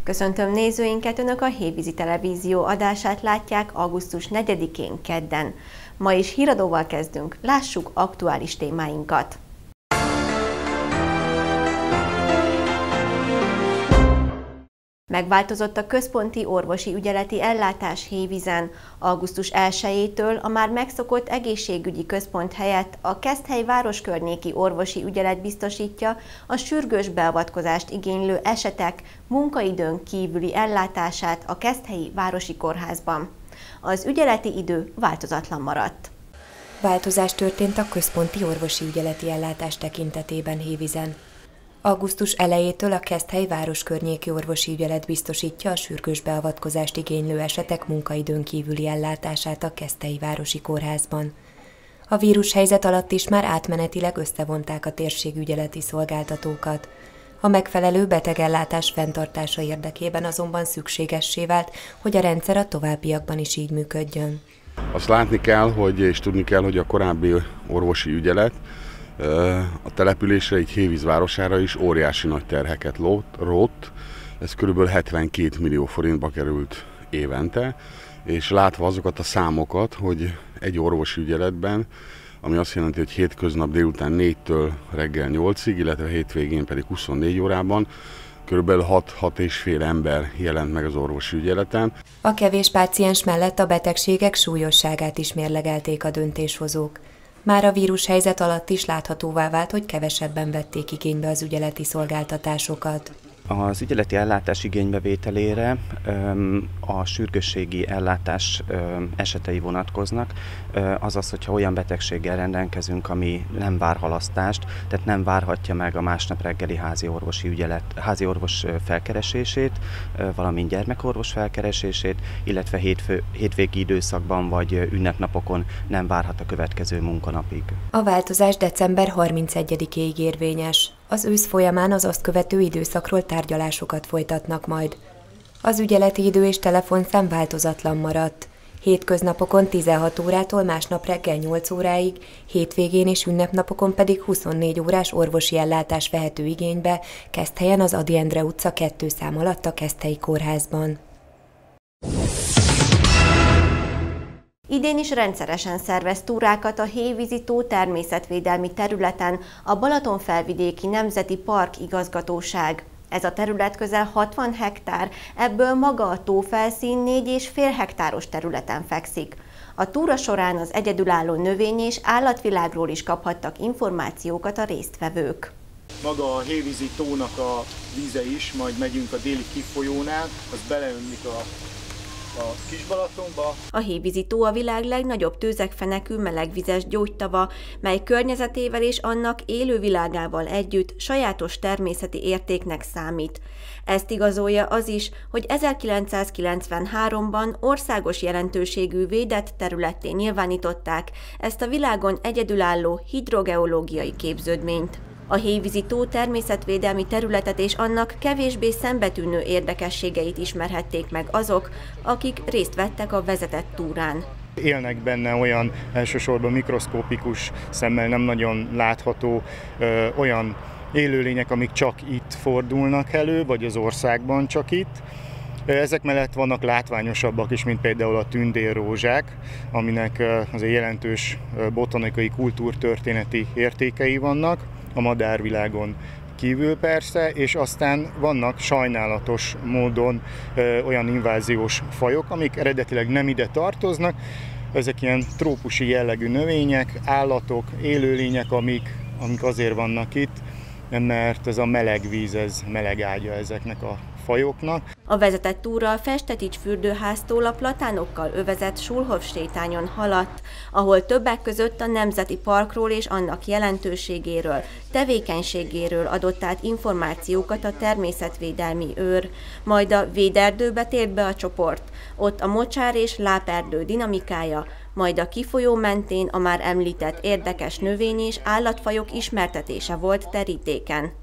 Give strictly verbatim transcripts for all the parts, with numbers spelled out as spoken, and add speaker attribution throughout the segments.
Speaker 1: Köszöntöm nézőinket, Önök a Hévízi Televízió adását látják augusztus negyedikén kedden. Ma is híradóval kezdünk, lássuk aktuális témáinkat. Megváltozott a központi orvosi ügyeleti ellátás Hévízen. augusztus elsejétől a már megszokott egészségügyi központ helyett a Keszthely városkörnyéki orvosi ügyelet biztosítja a sürgős beavatkozást igénylő esetek munkaidőn kívüli ellátását a Keszthelyi Városi Kórházban. Az ügyeleti idő változatlan maradt.
Speaker 2: Változás történt a központi orvosi ügyeleti ellátás tekintetében Hévízen. augusztus elejétől a Keszthely városkörnyéki orvosi ügyelet biztosítja a sürgős beavatkozást igénylő esetek munkaidőn kívüli ellátását a Keszthelyi Városi Kórházban. A vírushelyzet alatt is már átmenetileg összevonták a térség ügyeleti szolgáltatókat. A megfelelő betegellátás fenntartása érdekében azonban szükségessé vált, hogy a rendszer a továbbiakban is így működjön.
Speaker 3: Azt látni kell, hogy, és tudni kell, hogy a korábbi orvosi ügyelet a településre, így Hévíz városára is óriási nagy terheket rótt. Ez körülbelül hetvenkét millió forintba került évente, és látva azokat a számokat, hogy egy orvosi ügyeletben, ami azt jelenti, hogy hétköznap délután négytől reggel nyolcig, illetve hétvégén pedig huszonnégy órában, körülbelül hat-hat és fél ember jelent meg az orvosi ügyeleten.
Speaker 2: A kevés páciens mellett a betegségek súlyosságát is mérlegelték a döntéshozók. Már a vírushelyzet alatt is láthatóvá vált, hogy kevesebben vették igénybe az ügyeleti szolgáltatásokat.
Speaker 4: Az ügyeleti ellátás igénybevételére a sürgősségi ellátás esetei vonatkoznak, azaz, hogyha olyan betegséggel rendelkezünk, ami nem vár halasztást, tehát nem várhatja meg a másnap reggeli házi orvosi ügyelet, házi orvos felkeresését, valamint gyermekorvos felkeresését, illetve hétfő, hétvégi időszakban vagy ünnepnapokon nem várhat a következő munkanapig.
Speaker 2: A változás december harmincegyedikéig érvényes. Az ősz folyamán az azt követő időszakról tárgyalásokat folytatnak majd. Az ügyeleti idő és telefonszám változatlan maradt. Hétköznapokon tizenhat órától másnap reggel nyolc óráig, hétvégén és ünnepnapokon pedig huszonnégy órás orvosi ellátás vehető igénybe, Keszthelyen az Ady Endre utca kettő szám alatt a Keszthelyi Kórházban.
Speaker 1: Idén is rendszeresen szervez túrákat a Hévízi tó természetvédelmi területen a Balatonfelvidéki Nemzeti Park igazgatóság. Ez a terület közel hatvan hektár, ebből maga a tófelszín négy és fél hektáros területen fekszik. A túra során az egyedülálló növény- és állatvilágról is kaphattak információkat a résztvevők.
Speaker 5: Maga a Hévízi tónak a víze is, majd megyünk a déli kifolyónál, az beleönnik a a Kis-Balatonba.
Speaker 1: A Hévízi tó a világ legnagyobb tőzegfenekű melegvizes gyógytava, mely környezetével és annak élővilágával együtt sajátos természeti értéknek számít. Ezt igazolja az is, hogy ezerkilencszázkilencvenháromban országos jelentőségű védett területté nyilvánították ezt a világon egyedülálló hidrogeológiai képződményt. A Hévízi tó természetvédelmi területet és annak kevésbé szembetűnő érdekességeit ismerhették meg azok, akik részt vettek a vezetett túrán.
Speaker 5: Élnek benne olyan elsősorban mikroszkópikus szemmel nem nagyon látható ö, olyan élőlények, amik csak itt fordulnak elő, vagy az országban csak itt. Ezek mellett vannak látványosabbak is, mint például a tündérrózsák, aminek azért jelentős botanikai kultúrtörténeti értékei vannak, a madárvilágon kívül persze, és aztán vannak sajnálatos módon ö, olyan inváziós fajok, amik eredetileg nem ide tartoznak. Ezek ilyen trópusi jellegű növények, állatok, élőlények, amik, amik azért vannak itt, mert ez a meleg víz, ez meleg ágya ezeknek a fajoknak.
Speaker 1: A vezetett túra a Festetics fürdőháztól a platánokkal övezett Schulhof sétányon haladt, ahol többek között a Nemzeti Parkról és annak jelentőségéről, tevékenységéről adott át információkat a természetvédelmi őr, majd a véderdőbe tért be a csoport, ott a mocsár és láperdő dinamikája, majd a kifolyó mentén a már említett érdekes növény- és állatfajok ismertetése volt terítéken.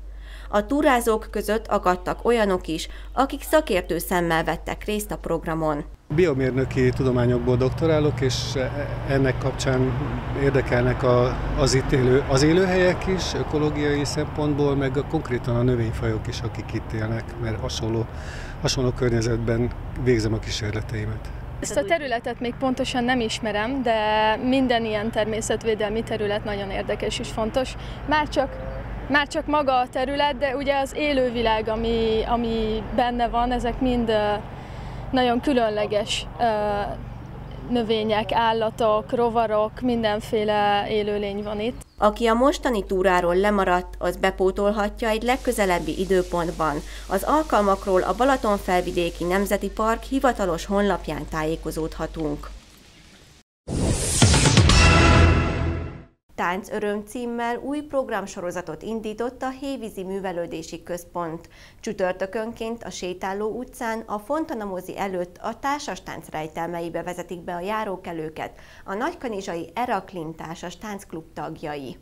Speaker 1: A túrázók között akadtak olyanok is, akik szakértő szemmel vettek részt a programon.
Speaker 6: Biomérnöki tudományokból doktorálok, és ennek kapcsán érdekelnek a, az itt élő, az élőhelyek is, ökológiai szempontból, meg a, konkrétan a növényfajok is, akik itt élnek, mert hasonló, hasonló környezetben végzem a kísérleteimet.
Speaker 7: Ezt a területet még pontosan nem ismerem, de minden ilyen természetvédelmi terület nagyon érdekes és fontos. Már csak, már csak maga a terület, de ugye az élővilág, ami, ami benne van, ezek mind nagyon különleges növények, állatok, rovarok, mindenféle élőlény van itt.
Speaker 1: Aki a mostani túráról lemaradt, az bepótolhatja egy legközelebbi időpontban. Az alkalmakról a Balatonfelvidéki Nemzeti Park hivatalos honlapján tájékozódhatunk. Táncöröm címmel új programsorozatot indított a Hévízi Művelődési Központ. Csütörtökönként a Sétáló utcán a Fontana mozi előtt a társastánc rejtelmeibe vezetik be a járókelőket a nagykanizsai Eraklin társas táncklub tagjai.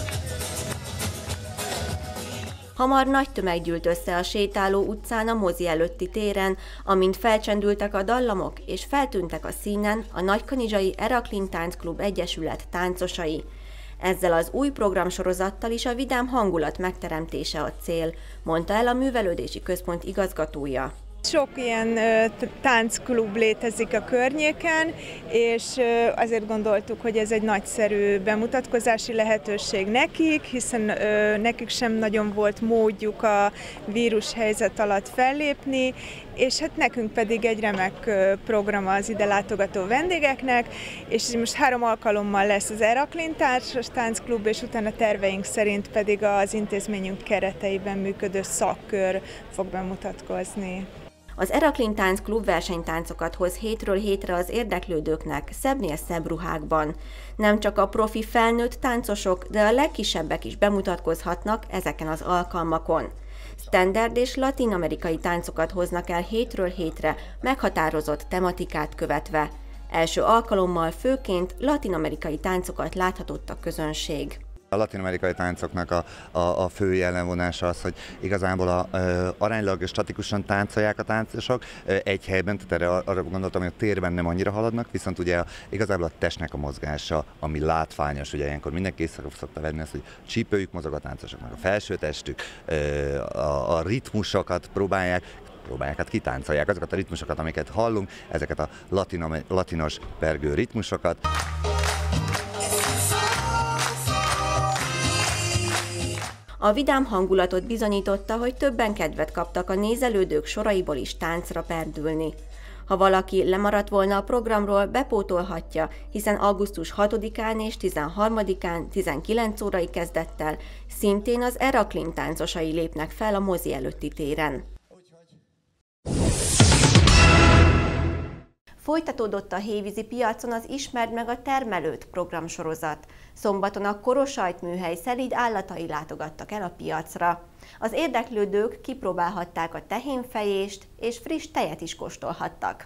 Speaker 1: Hamar nagy tömeg gyűlt össze a Sétáló utcán a mozi előtti téren, amint felcsendültek a dallamok és feltűntek a színen a nagykanizsai Eraklin táncklub egyesület táncosai. Ezzel az új programsorozattal is a vidám hangulat megteremtése a cél, mondta el a Művelődési Központ igazgatója.
Speaker 8: Sok ilyen táncklub létezik a környéken, és azért gondoltuk, hogy ez egy nagyszerű bemutatkozási lehetőség nekik, hiszen nekik sem nagyon volt módjuk a vírushelyzet alatt fellépni, és hát nekünk pedig egy remek program az ide látogató vendégeknek, és most három alkalommal lesz az Eraklin társas táncklub, és utána terveink szerint pedig az intézményünk kereteiben működő szakkör fog bemutatkozni.
Speaker 1: Az Eraklin táncklub versenytáncokat hoz hétről hétre az érdeklődőknek szebbnél szebb ruhákban. Nem csak a profi felnőtt táncosok, de a legkisebbek is bemutatkozhatnak ezeken az alkalmakon. Standard és latin-amerikai táncokat hoznak el hétről hétre, meghatározott tematikát követve. Első alkalommal főként latin-amerikai táncokat láthatott a közönség.
Speaker 9: A latin-amerikai táncoknak a, a, a fő jellemvonása az, hogy igazából a, a, aránylag statikusan táncolják a táncosok egy helyben, tehát erre arra gondoltam, hogy a térben nem annyira haladnak, viszont ugye a, igazából a testnek a mozgása, ami látványos, ugye ilyenkor mindenki észre szokta venni azt, hogy csípőjük mozog a táncosoknak, a felső testük, a, a ritmusokat próbálják, próbálják, hát kitáncolják azokat a ritmusokat, amiket hallunk, ezeket a latin, latinos pergő ritmusokat.
Speaker 1: A vidám hangulatot bizonyította, hogy többen kedvet kaptak a nézelődők soraiból is táncra perdülni. Ha valaki lemaradt volna a programról, bepótolhatja, hiszen augusztus hatodikán és tizenharmadikán tizenkilenc órai kezdettel szintén az Eraklin táncosai lépnek fel a mozi előtti téren. Folytatódott a hévízi piacon az Ismerd meg a termelőt programsorozat. Szombaton a Korosajt-műhely szelíd állatai látogattak el a piacra. Az érdeklődők kipróbálhatták a tehénfejést, és friss tejet is kóstolhattak.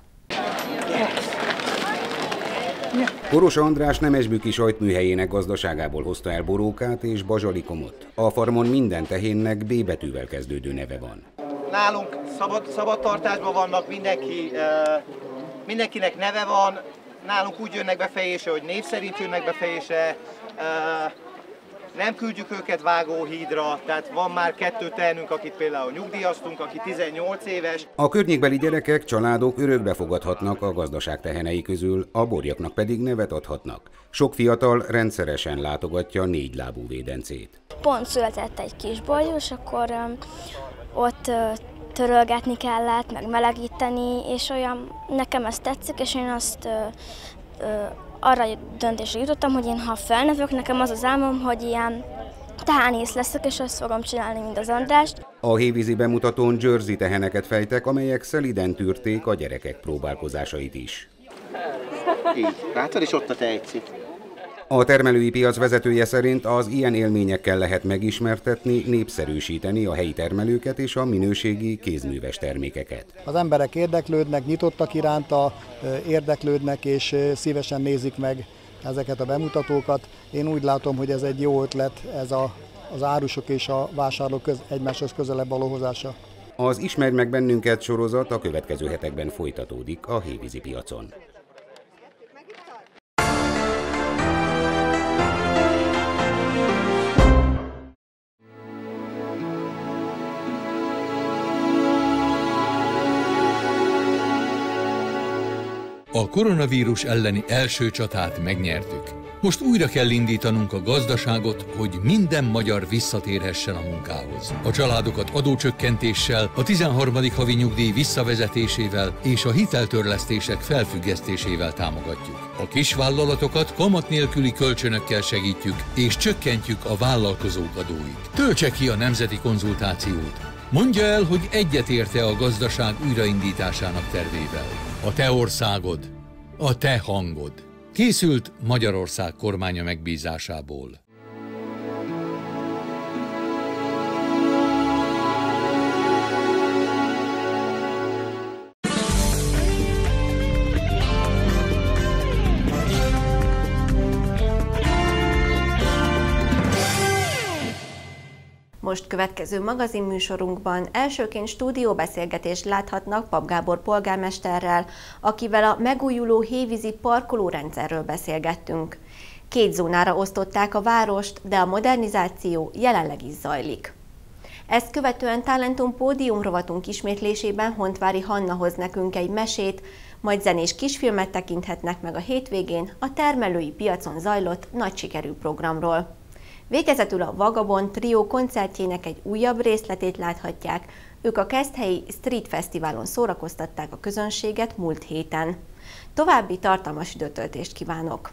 Speaker 10: Koros András Nemesbüki sajtműhelyének gazdaságából hozta el borókát és bazsalikomot. A farmon minden tehénnek B betűvel kezdődő neve van.
Speaker 11: Nálunk szabad, szabadtartásban vannak, mindenki, uh, mindenkinek neve van, nálunk úgy jönnek be fejésre, hogy név szerint jönnek be fejésre, uh, nem küldjük őket vágóhídra, tehát van már kettő tehenünk, akit például nyugdíjaztunk, aki tizennyolc éves.
Speaker 10: A környékbeli gyerekek, családok örökbe fogadhatnak a gazdaság tehenei közül, a borjaknak pedig nevet adhatnak. Sok fiatal rendszeresen látogatja a négylábú védencét.
Speaker 12: Pont született egy kis borjú, és akkor um, ott uh, törölgetni kellett, meg melegíteni, és olyan, nekem ez tetszik, és én azt uh, uh, arra döntésre jutottam, hogy én ha felnövök, nekem az az álmom, hogy ilyen tehánész leszek, és azt fogom csinálni, mint az Andrást.
Speaker 10: A hévízi bemutatón Jersey teheneket fejtek, amelyek szeliden tűrték a gyerekek próbálkozásait is.
Speaker 11: Így, látod, és ott a tejcit.
Speaker 10: A termelői piac vezetője szerint az ilyen élményekkel lehet megismertetni, népszerűsíteni a helyi termelőket és a minőségi kézműves termékeket.
Speaker 13: Az emberek érdeklődnek, nyitottak iránta, érdeklődnek és szívesen nézik meg ezeket a bemutatókat. Én úgy látom, hogy ez egy jó ötlet, ez a, az árusok és a vásárlók köz, egymáshoz közelebb való hozása.
Speaker 10: Az Ismerd meg bennünket sorozat a következő hetekben folytatódik a hévízi piacon.
Speaker 14: A koronavírus elleni első csatát megnyertük. Most újra kell indítanunk a gazdaságot, hogy minden magyar visszatérhessen a munkához. A családokat adócsökkentéssel, a tizenharmadik havi nyugdíj visszavezetésével és a hiteltörlesztések felfüggesztésével támogatjuk. A kisvállalatokat kamat nélküli kölcsönökkel segítjük és csökkentjük a vállalkozók adóit. Töltse ki a nemzeti konzultációt. Mondja el, hogy egyetért-e a gazdaság újraindításának tervével. A te országod, a te hangod. Készült Magyarország kormánya megbízásából.
Speaker 1: Most következő magazinműsorunkban elsőként stúdióbeszélgetést láthatnak Papp Gábor polgármesterrel, akivel a megújuló hévízi parkolórendszerről beszélgettünk. Két zónára osztották a várost, de a modernizáció jelenleg is zajlik. Ezt követően Talentum Pódium rovatunk ismétlésében Hontvári Hanna hoz nekünk egy mesét, majd zenés kisfilmet tekinthetnek meg a hétvégén a termelői piacon zajlott nagy sikerű programról. Végezetül a Vagabond Trio koncertjének egy újabb részletét láthatják, ők a Keszthelyi Street Fesztiválon szórakoztatták a közönséget múlt héten. További tartalmas időtöltést kívánok!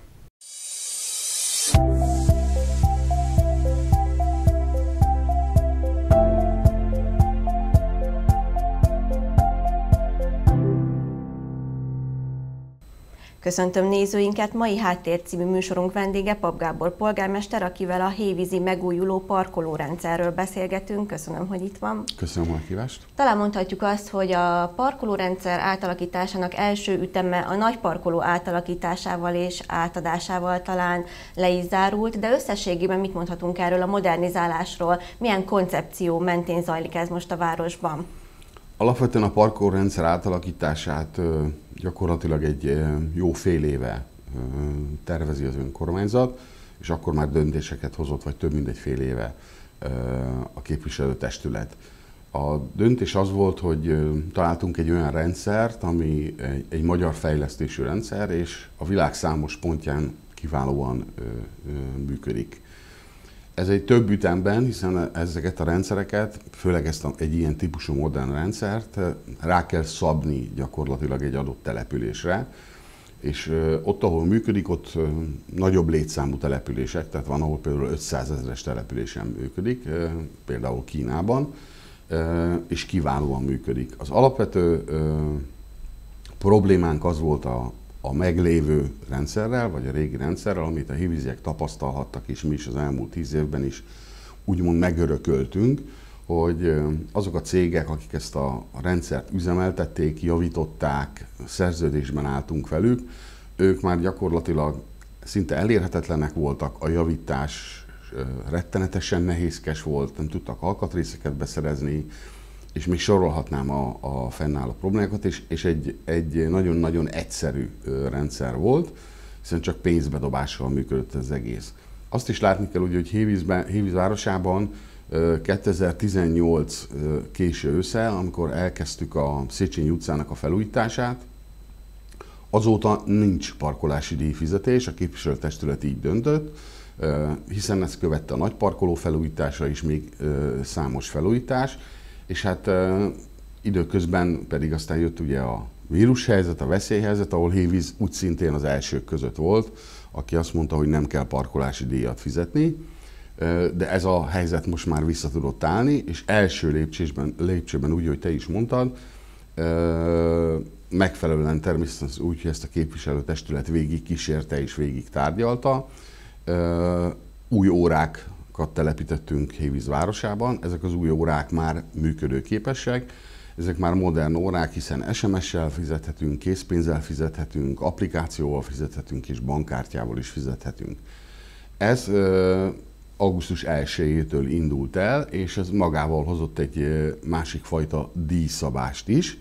Speaker 1: Köszöntöm nézőinket, mai Háttér című műsorunk vendége Papp Gábor polgármester, akivel a hévízi megújuló parkolórendszerről beszélgetünk. Köszönöm, hogy itt van.
Speaker 3: Köszönöm a meghívást.
Speaker 1: Talán mondhatjuk azt, hogy a parkolórendszer átalakításának első üteme a nagy parkoló átalakításával és átadásával talán le is zárult, de összességében mit mondhatunk erről a modernizálásról? Milyen koncepció mentén zajlik ez most a városban?
Speaker 3: Alapvetően a parkolórendszer átalakítását gyakorlatilag egy jó fél éve tervezi az önkormányzat, és akkor már döntéseket hozott, vagy több mint egy fél éve a képviselőtestület. A döntés az volt, hogy találtunk egy olyan rendszert, ami egy, egy magyar fejlesztésű rendszer, és a világ számos pontján kiválóan működik. Ez egy több ütemben, hiszen ezeket a rendszereket, főleg ezt a, egy ilyen típusú modern rendszert rá kell szabni gyakorlatilag egy adott településre, és ott, ahol működik, ott nagyobb létszámú települések, tehát van, ahol például ötszázezres településen működik, például Kínában, és kiválóan működik. Az alapvető problémánk az volt a a meglévő rendszerrel, vagy a régi rendszerrel, amit a hévíziek tapasztalhattak, és mi is az elmúlt tíz évben is úgymond megörököltünk, hogy azok a cégek, akik ezt a rendszert üzemeltették, javították, szerződésben álltunk velük, ők már gyakorlatilag szinte elérhetetlenek voltak, a javítás rettenetesen nehézkes volt, nem tudtak alkatrészeket beszerezni, és még sorolhatnám a, a fennálló problémákat, és, és egy, egy nagyon-nagyon egyszerű rendszer volt, hiszen csak pénzbedobással működött az egész. Azt is látni kell, hogy Hévízben, Hévíz városában kétezer-tizennyolc késő ősszel, amikor elkezdtük a Széchenyi utcának a felújítását, azóta nincs parkolási díjfizetés, a képviselőtestület így döntött, hiszen ezt követte a nagy parkoló felújítása és még számos felújítás, és hát uh, időközben pedig aztán jött ugye a vírushelyzet, a veszélyhelyzet, ahol Hévíz úgy szintén az elsők között volt, aki azt mondta, hogy nem kell parkolási díjat fizetni, uh, de ez a helyzet most már vissza tudott állni, és első lépcsőben, lépcsőben úgy, hogy te is mondtad, uh, megfelelően természetesen úgy, hogy ezt a képviselőtestület végig kísérte és végig tárgyalta, uh, új órák telepítettünk Hévíz városában. Ezek az új órák már működőképesek, ezek már modern órák, hiszen es em es-sel fizethetünk, készpénzzel fizethetünk, applikációval fizethetünk és bankkártyával is fizethetünk. Ez augusztus elsejétől indult el, és ez magával hozott egy másik fajta díjszabást is,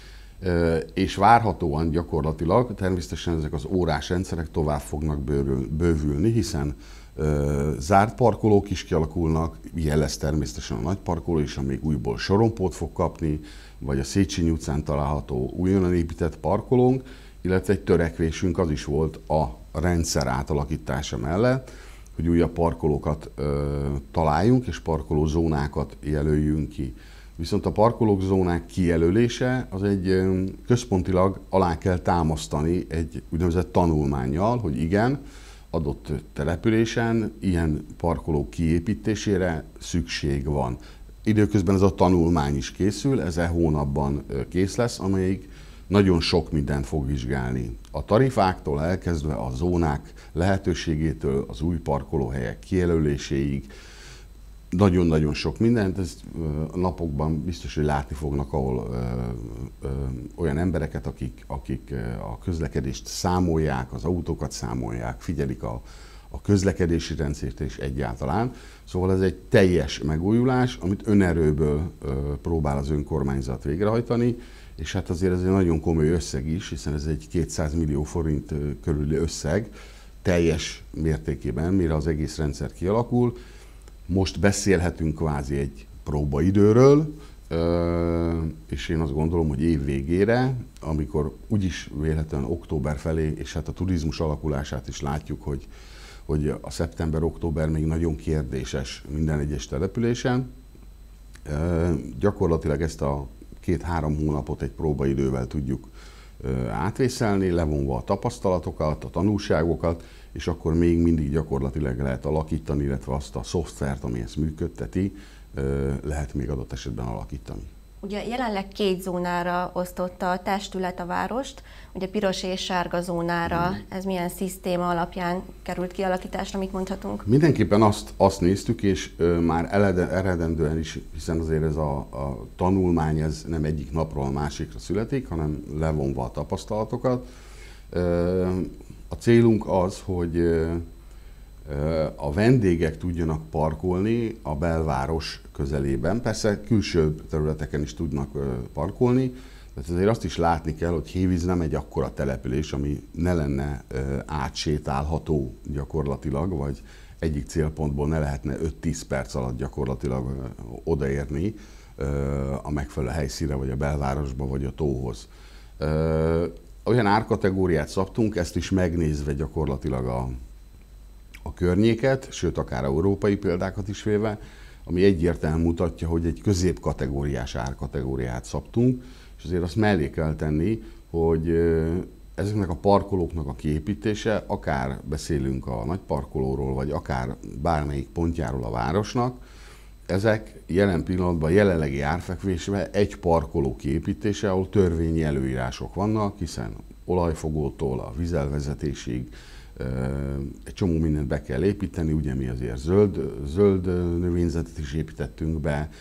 Speaker 3: és várhatóan gyakorlatilag természetesen ezek az órás rendszerek tovább fognak bővülni, hiszen zárt parkolók is kialakulnak, ilyen lesz természetesen a nagy parkoló is, amíg újból sorompót fog kapni, vagy a Széchenyi utcán található újonnan épített parkolónk, illetve egy törekvésünk az is volt a rendszer átalakítása mellett, hogy újabb parkolókat ö, találjunk, és parkolózónákat jelöljünk ki. Viszont a parkolózónák kijelölése az egy ö, központilag alá kell támasztani egy úgynevezett tanulmánnyal, hogy igen, adott településen ilyen parkolók kiépítésére szükség van. Időközben ez a tanulmány is készül, ez e hónapban kész lesz, amelyik nagyon sok mindent fog vizsgálni. A tarifáktól elkezdve a zónák lehetőségétől, az új parkolóhelyek kijelöléséig, nagyon-nagyon sok mindent, ezt a napokban biztos, hogy látni fognak, ahol ö, ö, olyan embereket, akik, akik a közlekedést számolják, az autókat számolják, figyelik a, a közlekedési rendszert és egyáltalán. Szóval ez egy teljes megújulás, amit önerőből ö, próbál az önkormányzat végrehajtani, és hát azért ez egy nagyon komoly összeg is, hiszen ez egy kétszáz millió forint körüli összeg teljes mértékében, mire az egész rendszer kialakul. Most beszélhetünk kvázi egy próbaidőről, és én azt gondolom, hogy év végére, amikor úgyis véletlenül október felé, és hát a turizmus alakulását is látjuk, hogy, hogy a szeptember-október még nagyon kérdéses minden egyes településen, gyakorlatilag ezt a két-három hónapot egy próbaidővel tudjuk átvészelni, levonva a tapasztalatokat, a tanulságokat, és akkor még mindig gyakorlatilag lehet alakítani, illetve azt a szoftvert, ami ezt működteti, lehet még adott esetben alakítani.
Speaker 1: Ugye jelenleg két zónára osztotta a testület a várost, ugye piros és sárga zónára, ez milyen szisztéma alapján került kialakításra, mit mondhatunk?
Speaker 3: Mindenképpen azt, azt néztük, és ö, már eleden, eredendően is, hiszen azért ez a, a tanulmány ez nem egyik napról a másikra születik, hanem levonva a tapasztalatokat. Ö, a célunk az, hogy ö, a vendégek tudjanak parkolni a belváros közelében. Persze külső területeken is tudnak parkolni, de azért azt is látni kell, hogy Hévíz nem egy akkora település, ami ne lenne átsétálható gyakorlatilag, vagy egyik célpontból ne lehetne öt-tíz perc alatt gyakorlatilag odaérni a megfelelő helyszínre, vagy a belvárosba, vagy a tóhoz. Olyan árkategóriát szabtunk, ezt is megnézve gyakorlatilag a a környéket, sőt akár európai példákat is véve, ami egyértelműen mutatja, hogy egy középkategóriás árkategóriát szabtunk, és azért azt mellé kell tenni, hogy ezeknek a parkolóknak a kiépítése, akár beszélünk a nagy parkolóról, vagy akár bármelyik pontjáról a városnak, ezek jelen pillanatban jelenlegi árfekvésben egy parkoló kiépítése, ahol törvényi előírások vannak, hiszen olajfogótól a vízelvezetésig egy csomó mindent be kell építeni, ugye mi azért zöld, zöld növényzetet is építettünk be.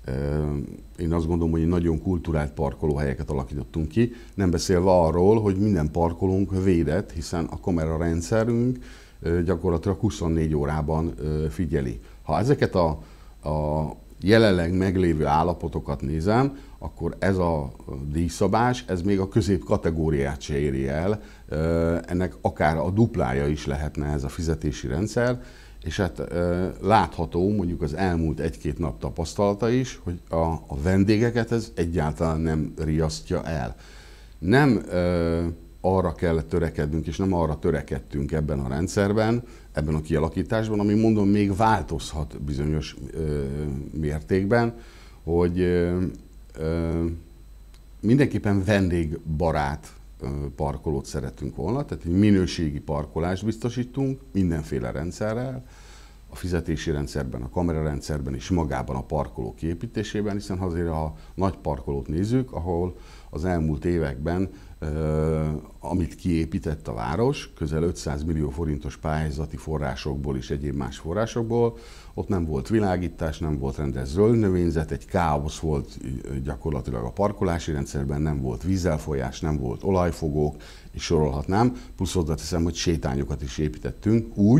Speaker 3: Én azt gondolom, hogy nagyon kulturált parkolóhelyeket alakítottunk ki, nem beszélve arról, hogy minden parkolónk védett, hiszen a kamerarendszerünk gyakorlatilag huszonnégy órában figyeli. Ha ezeket a, a jelenleg meglévő állapotokat nézem, akkor ez a díjszabás, ez még a közép kategóriát se éri el, ennek akár a duplája is lehetne ez a fizetési rendszer, és hát látható mondjuk az elmúlt egy-két nap tapasztalata is, hogy a, a vendégeket ez egyáltalán nem riasztja el. Nem arra kell törekednünk, és nem arra törekedtünk ebben a rendszerben, ebben a kialakításban, ami mondom még változhat bizonyos ö, mértékben, hogy ö, ö, mindenképpen vendégbarát ö, parkolót szeretünk volna, tehát egy minőségi parkolást biztosítunk mindenféle rendszerrel, a fizetési rendszerben, a kamerarendszerben és magában a parkoló kiépítésében, hiszen azért a nagy parkolót nézzük, ahol az elmúlt években, Uh, amit kiépített a város, közel ötszáz millió forintos pályázati forrásokból és egyéb más forrásokból, ott nem volt világítás, nem volt rendes zöld növényzet, egy káosz volt gyakorlatilag a parkolási rendszerben, nem volt vízelfolyás, nem volt olajfogók, és sorolhatnám, plusz oda teszem, hogy sétányokat is építettünk úgy,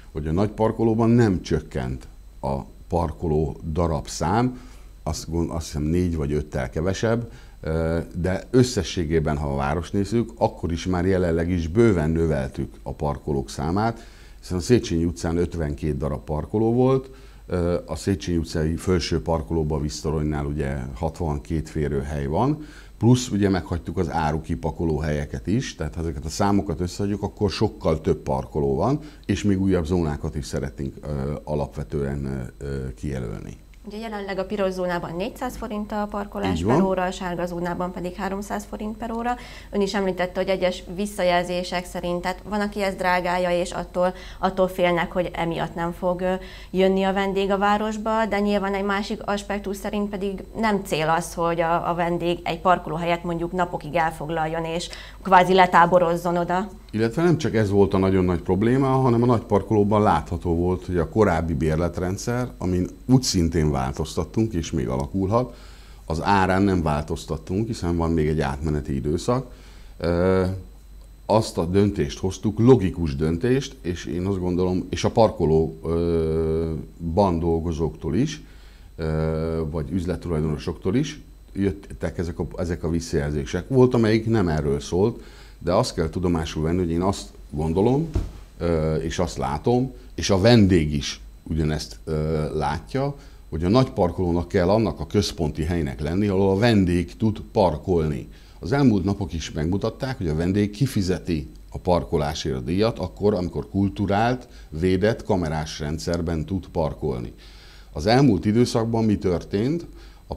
Speaker 3: hogy a nagy parkolóban nem csökkent a parkoló darabszám, azt, azt hiszem négy vagy öttel kevesebb, de összességében, ha a város nézzük, akkor is már jelenleg is bőven növeltük a parkolók számát, hiszen a Széchenyi utcán ötvenkét darab parkoló volt, a Széchenyi utcai felső parkolóban Víztoronynál ugye hatvankét férőhely van, plusz ugye meghagytuk az árukipakoló helyeket is, tehát ha ezeket a számokat összeadjuk, akkor sokkal több parkoló van, és még újabb zónákat is szeretnénk ö, alapvetően ö, kijelölni.
Speaker 1: Ugye jelenleg a piros zónában négyszáz forint a parkolás per óra, a sárga zónában pedig háromszáz forint per óra. Ön is említette, hogy egyes visszajelzések szerint, tehát van, aki ezt drágálja, és attól, attól félnek, hogy emiatt nem fog jönni a vendég a városba, de nyilván egy másik aspektus szerint pedig nem cél az, hogy a, a vendég egy parkolóhelyet mondjuk napokig elfoglaljon, és kvázi letáborozzon oda.
Speaker 3: Illetve nem csak ez volt a nagyon nagy probléma, hanem a nagy parkolóban látható volt, hogy a korábbi bérletrendszer, amin úgy szintén változtattunk, és még alakulhat, az árán nem változtattunk, hiszen van még egy átmeneti időszak. Azt a döntést hoztuk, logikus döntést, és én azt gondolom, és a parkolóban dolgozóktól is, vagy üzlettulajdonosoktól is jöttek ezek a, ezek a visszajelzések. Volt, amelyik nem erről szólt, de azt kell tudomásul venni, hogy én azt gondolom, és azt látom, és a vendég is ugyanezt látja, hogy a nagy parkolónak kell annak a központi helynek lenni, ahol a vendég tud parkolni. Az elmúlt napok is megmutatták, hogy a vendég kifizeti a parkolásért a díjat, akkor, amikor kulturált, védett, kamerás rendszerben tud parkolni. Az elmúlt időszakban mi történt? A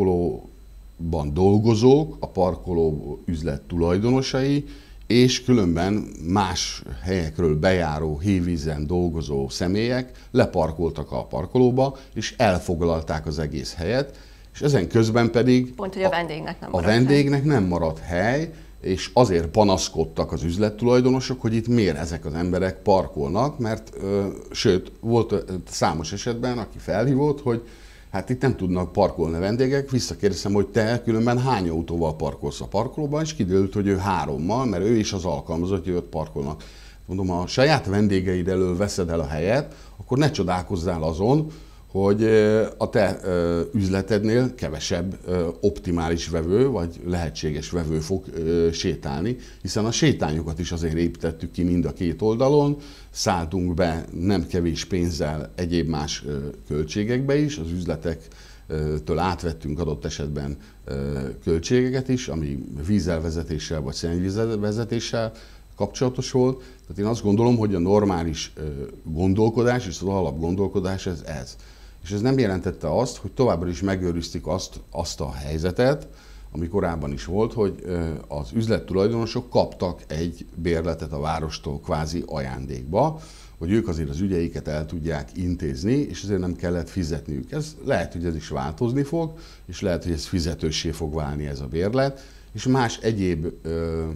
Speaker 3: parkolóban dolgozók, a parkoló üzlet tulajdonosai, és különben más helyekről bejáró, hévízen dolgozó személyek leparkoltak a parkolóba, és elfoglalták az egész helyet, és ezen közben pedig
Speaker 1: Pont, hogy a vendégnek nem
Speaker 3: a
Speaker 1: maradt
Speaker 3: vendégnek
Speaker 1: hely.
Speaker 3: nem maradt hely, és azért panaszkodtak az üzlettulajdonosok, hogy itt miért ezek az emberek parkolnak, mert ö, sőt, volt ö, számos esetben, aki felhívott, hogy hát itt nem tudnak parkolni a vendégek, visszakérdeztem, hogy te különben hány autóval parkolsz a parkolóban, és kiderült, hogy ő hárommal, mert ő is az alkalmazott, hogy ott parkolnak. Mondom, ha a saját vendégeid elől veszed el a helyet, akkor ne csodálkozzál azon, hogy a te üzletednél kevesebb optimális vevő, vagy lehetséges vevő fog sétálni, hiszen a sétányokat is azért építettük ki mind a két oldalon, szálltunk be nem kevés pénzzel egyéb más költségekbe is, az üzletektől átvettünk adott esetben költségeket is, ami vízelvezetéssel vagy szennyvízvezetéssel kapcsolatos volt. Tehát én azt gondolom, hogy a normális gondolkodás és az alapgondolkodás ez ez. És ez nem jelentette azt, hogy továbbra is megőriztük azt, azt a helyzetet, ami korábban is volt, hogy az üzlettulajdonosok kaptak egy bérletet a várostól kvázi ajándékba, hogy ők azért az ügyeiket el tudják intézni, és ezért nem kellett fizetniük. Ez lehet, hogy ez is változni fog, és lehet, hogy ez fizetőssé fog válni ez a bérlet, és más egyéb ö,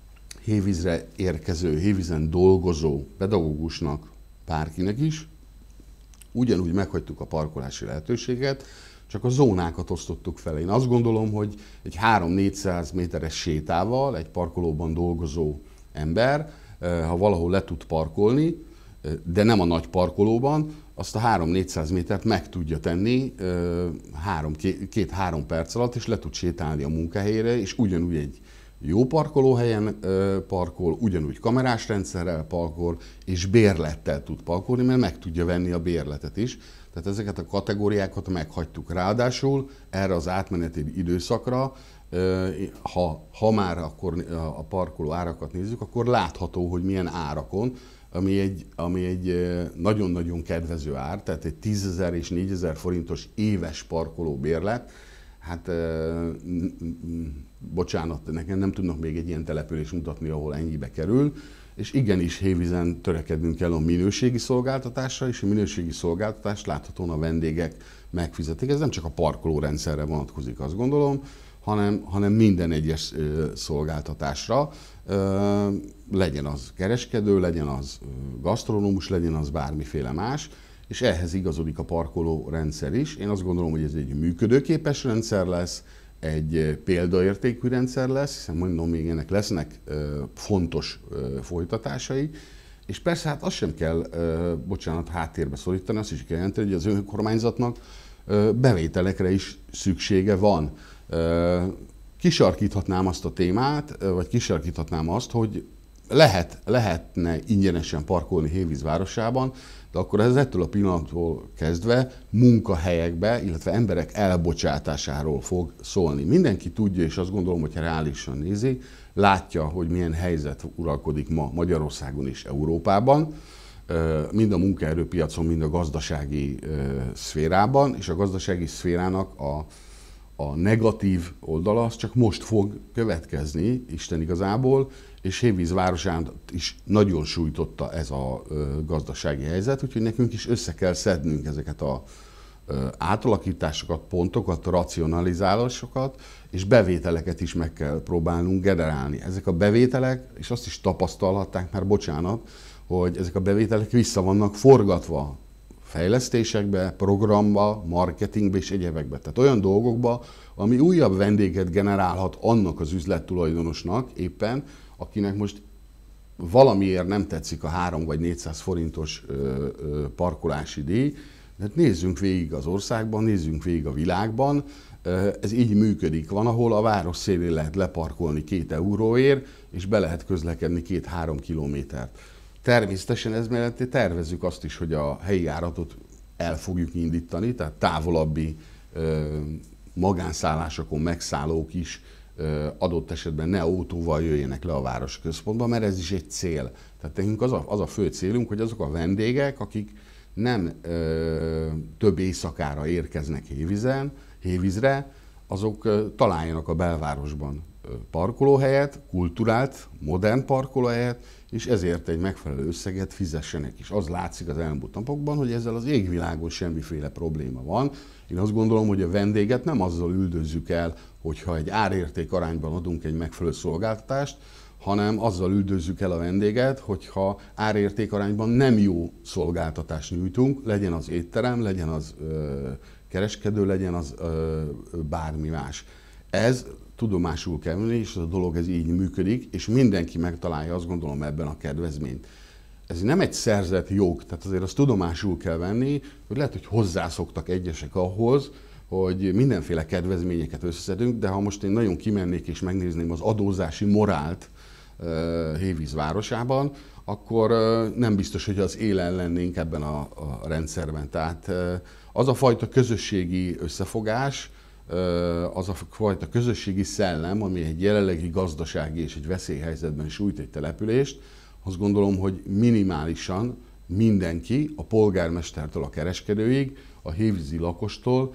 Speaker 3: hévízre érkező, hévízen dolgozó pedagógusnak, bárkinek is, ugyanúgy meghagytuk a parkolási lehetőséget, csak a zónákat osztottuk fel. Én azt gondolom, hogy egy háromszáz-négyszáz méteres sétával egy parkolóban dolgozó ember, ha valahol le tud parkolni, de nem a nagy parkolóban, azt a háromszáz-négyszáz métert meg tudja tenni két-három perc alatt, és le tud sétálni a munkahelyére, és ugyanúgy egy jó parkolóhelyen parkol, ugyanúgy kamerás rendszerrel parkol, és bérlettel tud parkolni, mert meg tudja venni a bérletet is. Tehát ezeket a kategóriákat meghagytuk. Ráadásul erre az átmeneti időszakra, ha, ha már akkor a parkoló árakat nézzük, akkor látható, hogy milyen árakon, ami egy, ami egy nagyon-nagyon kedvező ár, tehát egy tízezer és négyezer forintos éves parkoló bérlet. Hát, bocsánat, nekem nem tudnak még egy ilyen települést mutatni, ahol ennyibe kerül, és igenis hévízen törekednünk kell a minőségi szolgáltatásra, és a minőségi szolgáltatást láthatóan a vendégek megfizetik. Ez nem csak a parkolórendszerre vonatkozik, azt gondolom, hanem, hanem minden egyes szolgáltatásra. Legyen az kereskedő, legyen az gasztronómus, legyen az bármiféle más, és ehhez igazodik a parkoló rendszer is. Én azt gondolom, hogy ez egy működőképes rendszer lesz, egy példaértékű rendszer lesz, hiszen mondom, még ennek lesznek fontos folytatásai, És persze hát azt sem kell, bocsánat, háttérbe szorítani, azt is kell jelenteni, hogy az önkormányzatnak bevételekre is szüksége van. Kisarkíthatnám azt a témát, vagy kisarkíthatnám azt, hogy lehet, lehetne ingyenesen parkolni Hévíz városában, de akkor ez ettől a pillanattól kezdve munkahelyekbe, illetve emberek elbocsátásáról fog szólni. Mindenki tudja, és azt gondolom, hogy reálisan nézi, látja, hogy milyen helyzet uralkodik ma Magyarországon és Európában, mind a munkaerőpiacon, mind a gazdasági szférában, és a gazdasági szférának a, a negatív oldala az csak most fog következni, Isten igazából, és Hévíz városát is nagyon sújtotta ez a gazdasági helyzet, úgyhogy nekünk is össze kell szednünk ezeket a átalakításokat, pontokat, racionalizálásokat, és bevételeket is meg kell próbálnunk generálni. Ezek a bevételek, és azt is tapasztalhatták már, bocsánat, hogy ezek a bevételek vissza vannak forgatva fejlesztésekbe, programba, marketingbe és egyebekbe. Tehát olyan dolgokba, ami újabb vendéget generálhat annak az üzlettulajdonosnak éppen, akinek most valamiért nem tetszik a három vagy négyszáz forintos ö, ö, parkolási díj, de nézzünk végig az országban, nézzünk végig a világban, ez így működik. Van, ahol a város szélén lehet leparkolni két euróért, és be lehet közlekedni két-három kilométert. Természetesen ez mellett tervezzük azt is, hogy a helyi járatot el fogjuk indítani, tehát távolabbi magánszállásokon megszállók is adott esetben ne autóval jöjjenek le a városközpontba, mert ez is egy cél. Tehát nekünk az a, az a fő célunk, hogy azok a vendégek, akik nem ö, több éjszakára érkeznek Hévízen, Hévízre, azok ö, találjanak a belvárosban ö, parkolóhelyet, kulturált, modern parkolóhelyet, és ezért egy megfelelő összeget fizessenek is. Az látszik az elmúlt napokban, hogy ezzel az égvilágon semmiféle probléma van. Én azt gondolom, hogy a vendéget nem azzal üldözzük el, hogyha egy árérték arányban adunk egy megfelelő szolgáltatást, hanem azzal üldözzük el a vendéget, hogyha árérték arányban nem jó szolgáltatást nyújtunk, legyen az étterem, legyen az ö, kereskedő, legyen az ö, bármi más. Ez tudomásul kell venni, és ez a dolog ez így működik, és mindenki megtalálja, azt gondolom, ebben a kedvezményt. Ez nem egy szerzett jog, tehát azért azt tudomásul kell venni, hogy lehet, hogy hozzászoktak egyesek ahhoz, hogy mindenféle kedvezményeket összeszedünk, de ha most én nagyon kimennék és megnézném az adózási morált uh, Hévíz városában, akkor uh, nem biztos, hogy az élen lennénk ebben a, a rendszerben. Tehát uh, az a fajta közösségi összefogás, uh, az a fajta közösségi szellem, ami egy jelenlegi gazdasági és egy veszélyhelyzetben sújt egy települést, azt gondolom, hogy minimálisan mindenki, a polgármestertől a kereskedőig, a hévízi lakostól,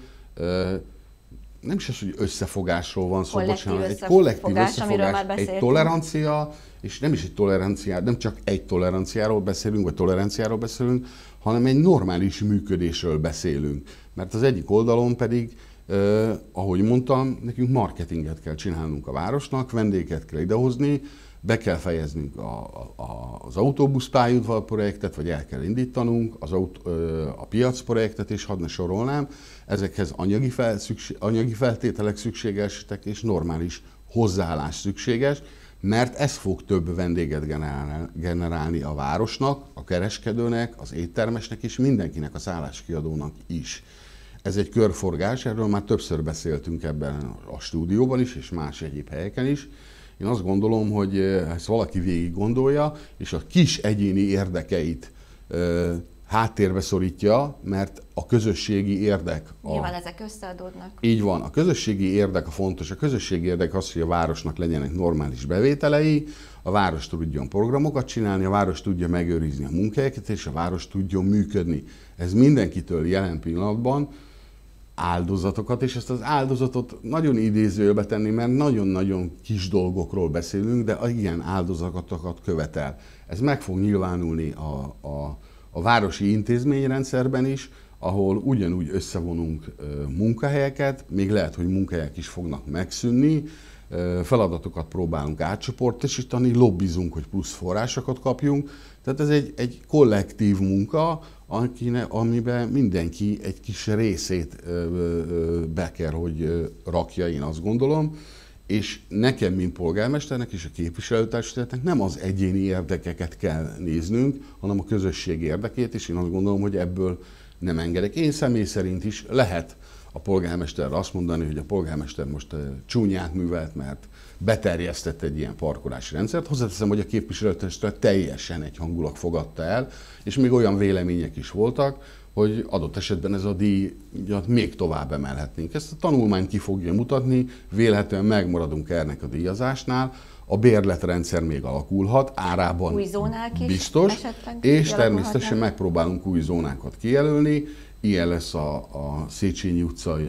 Speaker 3: nem is az, hogy összefogásról van szó, bocsánat, egy kollektív összefogás, egy tolerancia, és nem is egy tolerancia, nem csak egy toleranciáról beszélünk, vagy toleranciáról beszélünk, hanem egy normális működésről beszélünk. Mert az egyik oldalon pedig, eh, ahogy mondtam, nekünk marketinget kell csinálnunk a városnak, vendéget kell idehozni, be kell fejeznünk a, a, az autóbuszpályaudvar projektet, vagy el kell indítanunk, az autó, a piac projektet is, hadd ne sorolnám. Ezekhez anyagi, fel, szükség, anyagi feltételek szükségesek, és normális hozzáállás szükséges, mert ez fog több vendéget generálni a városnak, a kereskedőnek, az éttermesnek és mindenkinek, a szálláskiadónak is. Ez egy körforgás, erről már többször beszéltünk ebben a stúdióban is, és más egyéb helyeken is. Én azt gondolom, hogy ezt valaki végig gondolja, és a kis egyéni érdekeit ö, háttérbe szorítja, mert a közösségi érdek... A...
Speaker 1: Nyilván ezek összeadódnak.
Speaker 3: Így van, a közösségi érdek a fontos. A közösségi érdek az, hogy a városnak legyenek normális bevételei, a város tudjon programokat csinálni, a város tudja megőrizni a munkahelyeket, és a város tudjon működni. Ez mindenkitől jelen pillanatban áldozatokat, és ezt az áldozatot nagyon idézőjelbe tenni, mert nagyon-nagyon kis dolgokról beszélünk, de ilyen áldozatokat követel. Ez meg fog nyilvánulni a, a, a városi intézményrendszerben is, ahol ugyanúgy összevonunk munkahelyeket, még lehet, hogy munkahelyek is fognak megszűnni, feladatokat próbálunk átcsoportosítani, lobbizunk, hogy plusz forrásokat kapjunk. Tehát ez egy, egy kollektív munka, amiben mindenki egy kis részét be kell, hogy rakja, én azt gondolom. és nekem, mint polgármesternek és a képviselőtestületnek nem az egyéni érdekeket kell néznünk, hanem a közösség érdekét, és én azt gondolom, hogy ebből nem engedek. Én személy szerint is lehet a polgármesterre azt mondani, hogy a polgármester most csúnyát művelt, mert beterjesztett egy ilyen parkolási rendszert. Hozzáteszem, hogy a képviselőtestület teljesen egyhangulag fogadta el, és még olyan vélemények is voltak, hogy adott esetben ez a díjat még tovább emelhetnénk. Ezt a tanulmány ki fogja mutatni, vélhetően megmaradunk ennek a díjazásnál, a bérletrendszer még alakulhat, árában
Speaker 1: új zónák is
Speaker 3: biztos, és természetesen megpróbálunk új zónákat kijelölni. Ilyen lesz a, a Széchenyi utcai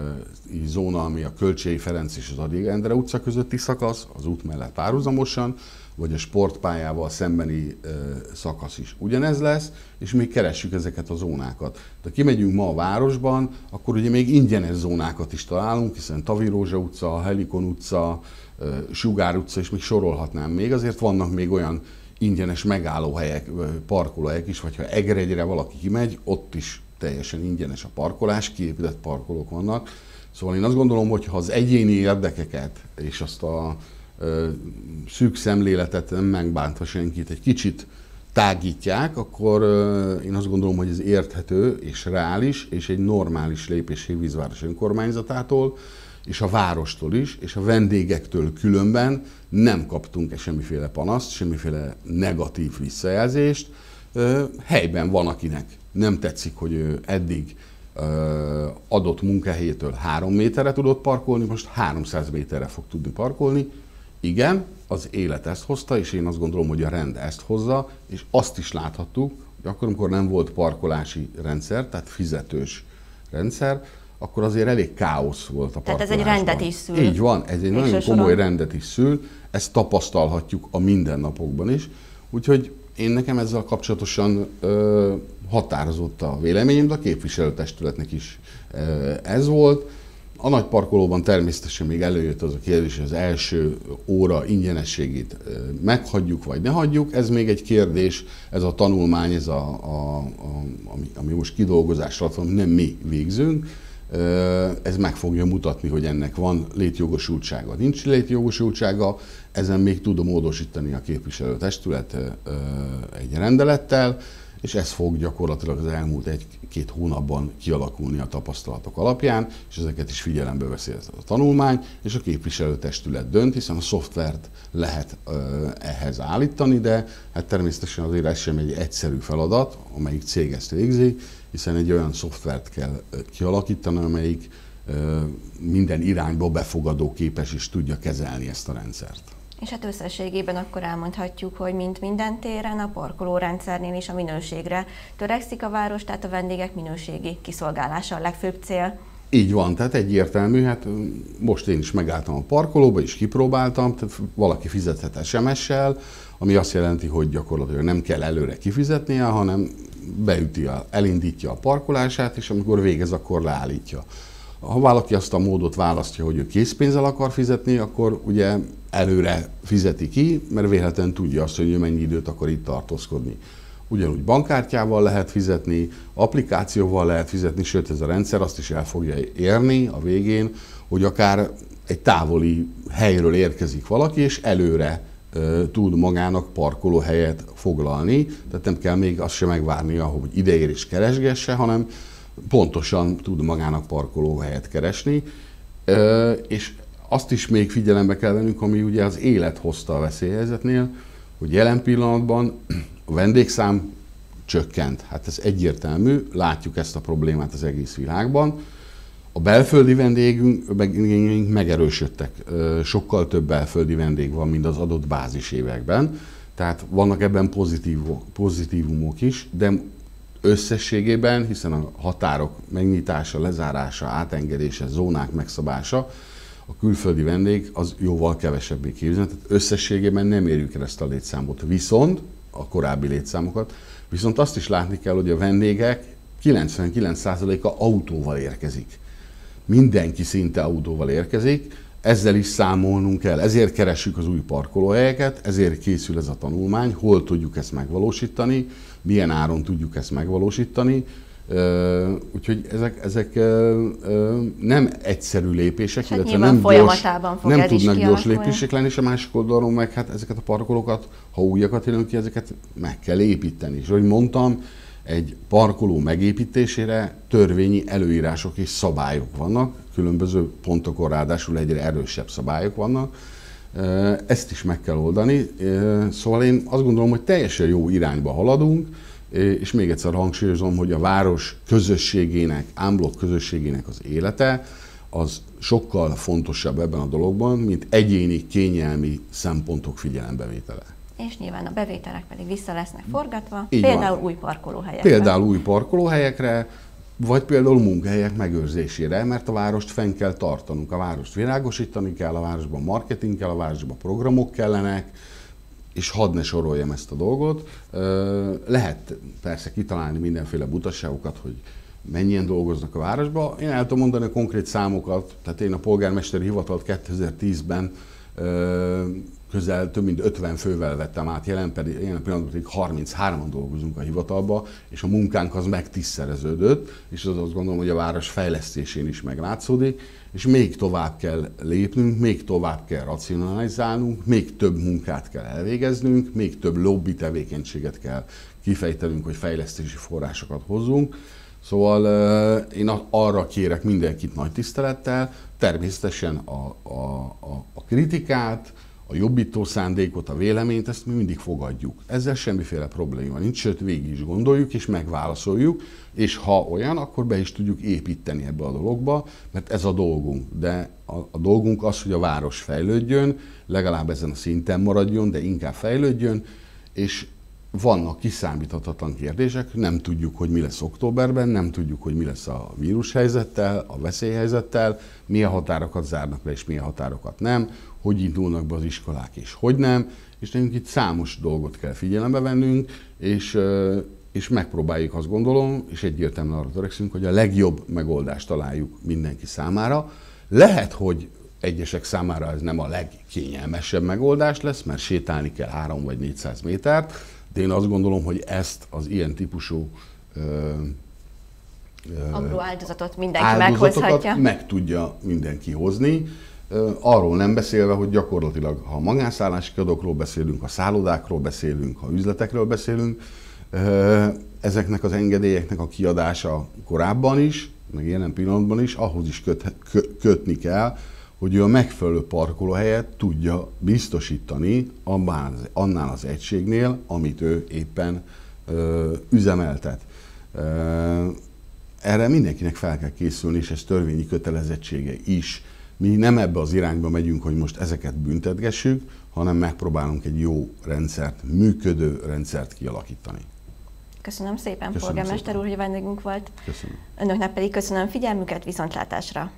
Speaker 3: zóna, ami a Kölcsei Ferenc és az Ady Endre utca közötti szakasz, az út mellett párhuzamosan, vagy a sportpályával szembeni ö, szakasz is ugyanez lesz, és még keressük ezeket a zónákat. De kimegyünk ma a városban, akkor ugye még ingyenes zónákat is találunk, hiszen Tavirózsa utca, Helikon utca, ö, Sugár utca, és még sorolhatnám még. Azért vannak még olyan ingyenes megállóhelyek, parkolóhelyek is, vagy ha Egeregyre valaki kimegy, ott is teljesen ingyenes a parkolás, kiépített parkolók vannak. Szóval én azt gondolom, hogy ha az egyéni érdekeket és azt a ö, szűk szemléletet nem megbántva senkit egy kicsit tágítják, akkor ö, én azt gondolom, hogy ez érthető és reális, és egy normális lépés Hévízváros önkormányzatától, és a várostól is, és a vendégektől különben nem kaptunk semmiféle panaszt, semmiféle negatív visszajelzést. Ö, helyben van, akinek nem tetszik, hogy ő eddig ö, adott munkahelyétől három méterre tudott parkolni, most háromszáz méterre fog tudni parkolni. Igen, az élet ezt hozta, és én azt gondolom, hogy a rend ezt hozza, és azt is láthattuk, hogy akkor, amikor nem volt parkolási rendszer, tehát fizetős rendszer, akkor azért elég káosz volt a parkolásban.
Speaker 1: Tehát ez egy rendet is szül.
Speaker 3: Így van, ez egy nagyon komoly rendet is szül, ezt tapasztalhatjuk a mindennapokban is, úgyhogy én nekem ezzel kapcsolatosan ö, határozott a véleményem, de a képviselőtestületnek is ö, ez volt. A nagy parkolóban természetesen még előjött az a kérdés, hogy az első óra ingyenességét ö, meghagyjuk vagy ne hagyjuk. Ez még egy kérdés, ez a tanulmány, ez a, a, a, ami, ami most kidolgozásra alatt van, nem mi végzünk. Ö, ez meg fogja mutatni, hogy ennek van létjogosultsága, nincs létjogosultsága. Ezen még tud módosítani a képviselőtestület egy rendelettel, és ez fog gyakorlatilag az elmúlt egy-két hónapban kialakulni a tapasztalatok alapján, és ezeket is figyelembe veszi ez a tanulmány, és a képviselőtestület dönt, hiszen a szoftvert lehet ehhez állítani, de hát természetesen azért ez sem egy egyszerű feladat, amelyik cég ezt végzi, hiszen egy olyan szoftvert kell kialakítani, amelyik minden irányba befogadó képes és tudja kezelni ezt a rendszert.
Speaker 1: És hát összességében akkor elmondhatjuk, hogy mint minden téren a parkolórendszernél is a minőségre törekszik a város, tehát a vendégek minőségi kiszolgálása a legfőbb cél.
Speaker 3: Így van, tehát egyértelmű, hát most én is megálltam a parkolóba, és kipróbáltam, tehát valaki fizethet es em es-sel, ami azt jelenti, hogy gyakorlatilag nem kell előre kifizetnie, hanem beüti, a, elindítja a parkolását, és amikor végez, akkor leállítja. Ha valaki azt a módot választja, hogy ő készpénzzel akar fizetni, akkor ugye előre fizeti ki, mert véletlenül tudja azt, hogy ő mennyi időt akar itt tartózkodni. Ugyanúgy bankkártyával lehet fizetni, applikációval lehet fizetni, sőt ez a rendszer azt is el fogja érni a végén, hogy akár egy távoli helyről érkezik valaki, és előre e, tud magának parkolóhelyet foglalni, tehát nem kell még azt sem megvárnia, hogy ideér és keresgesse, hanem pontosan tud magának parkolóhelyet keresni, e, és azt is még figyelembe kell vennünk, ami ugye az élet hozta a veszélyhelyzetnél, hogy jelen pillanatban a vendégszám csökkent. Hát ez egyértelmű, látjuk ezt a problémát az egész világban. A belföldi vendégünk megerősödtek. Sokkal több belföldi vendég van, mint az adott bázis években. Tehát vannak ebben pozitívumok is, de összességében, hiszen a határok megnyitása, lezárása, átengedése, zónák megszabása, a külföldi vendég az jóval kevesebbé képzelni, tehát összességében nem érjük el ezt a létszámot. Viszont, a korábbi létszámokat, viszont azt is látni kell, hogy a vendégek kilencvenkilenc százaléka autóval érkezik. Mindenki szinte autóval érkezik, ezzel is számolnunk kell, ezért keressük az új parkolóhelyeket, ezért készül ez a tanulmány, hol tudjuk ezt megvalósítani, milyen áron tudjuk ezt megvalósítani, Úgyhogy ezek, ezek nem egyszerű lépések,
Speaker 1: hát
Speaker 3: illetve nem, gyors,
Speaker 1: fog
Speaker 3: nem tudnak gyors lépések lenni, és a másik oldalon meg hát ezeket a parkolókat, ha újakat jönünk ki, ezeket meg kell építeni. És ahogy mondtam, egy parkoló megépítésére törvényi előírások és szabályok vannak, különböző pontokon ráadásul egyre erősebb szabályok vannak, ezt is meg kell oldani, szóval én azt gondolom, hogy teljesen jó irányba haladunk, és még egyszer hangsúlyozom, hogy a város közösségének, ámblokk közösségének az élete, az sokkal fontosabb ebben a dologban, mint egyéni, kényelmi szempontok figyelembevétele.
Speaker 1: És nyilván a bevételek pedig vissza lesznek forgatva,
Speaker 3: Így
Speaker 1: például
Speaker 3: van.
Speaker 1: új parkolóhelyekre.
Speaker 3: Például új parkolóhelyekre, vagy például munkahelyek megőrzésére, mert a várost fenn kell tartanunk, a várost virágosítani kell, a városban marketing kell, a városban programok kellenek, és hadd ne soroljam ezt a dolgot. Lehet persze kitalálni mindenféle butasságokat, hogy mennyien dolgoznak a városban. Én el tudom mondani a konkrét számokat, tehát én a polgármesteri hivatalt kétezer-tízben közel több mint ötven fővel vettem át, jelen, pedig, jelen pillanatban pedig harminchárman dolgozunk a hivatalba, és a munkánk az meg tízszereződött, és az azt gondolom, hogy a város fejlesztésén is meglátszódik, és még tovább kell lépnünk, még tovább kell racionalizálnunk, még több munkát kell elvégeznünk, még több lobby tevékenységet kell kifejtenünk, hogy fejlesztési forrásokat hozzunk. Szóval én arra kérek mindenkit nagy tisztelettel, természetesen a, a, a, a kritikát, a jobbító szándékot, a véleményt, ezt mi mindig fogadjuk. Ezzel semmiféle probléma nincs, sőt végig is gondoljuk és megválaszoljuk, és ha olyan, akkor be is tudjuk építeni ebbe a dologba, mert ez a dolgunk. De a, a dolgunk az, hogy a város fejlődjön, legalább ezen a szinten maradjon, de inkább fejlődjön, és vannak kiszámíthatatlan kérdések, nem tudjuk, hogy mi lesz októberben, nem tudjuk, hogy mi lesz a vírushelyzettel, a veszélyhelyzettel, milyen határokat zárnak le, és milyen határokat nem, hogy indulnak be az iskolák, és hogy nem, és nekünk itt számos dolgot kell figyelembe vennünk, és, és megpróbáljuk, azt gondolom, és egyértelműen arra törekszünk, hogy a legjobb megoldást találjuk mindenki számára. Lehet, hogy egyesek számára ez nem a legkényelmesebb megoldás lesz, mert sétálni kell három vagy négyszáz métert, de én azt gondolom, hogy ezt az ilyen típusú ö, ö,
Speaker 1: apró áldozatot mindenki meghozhatja.
Speaker 3: Meg tudja mindenki hozni. Arról nem beszélve, hogy gyakorlatilag, ha a magánszállási kiadókról beszélünk, ha szállodákról beszélünk, ha üzletekről beszélünk, ezeknek az engedélyeknek a kiadása korábban is, meg jelen pillanatban is, ahhoz is köt, kötni kell, hogy ő a megfelelő parkolóhelyet tudja biztosítani annál az egységnél, amit ő éppen ö, üzemeltet. Ö, erre mindenkinek fel kell készülni, és ez törvényi kötelezettsége is. Mi nem ebbe az irányba megyünk, hogy most ezeket büntetgessük, hanem megpróbálunk egy jó rendszert, működő rendszert kialakítani.
Speaker 1: Köszönöm szépen,
Speaker 3: Köszönöm
Speaker 1: polgármester
Speaker 3: szépen.
Speaker 1: úr, hogy vendégünk volt.
Speaker 3: Köszönöm.
Speaker 1: Önöknek pedig köszönöm figyelmüket, viszontlátásra!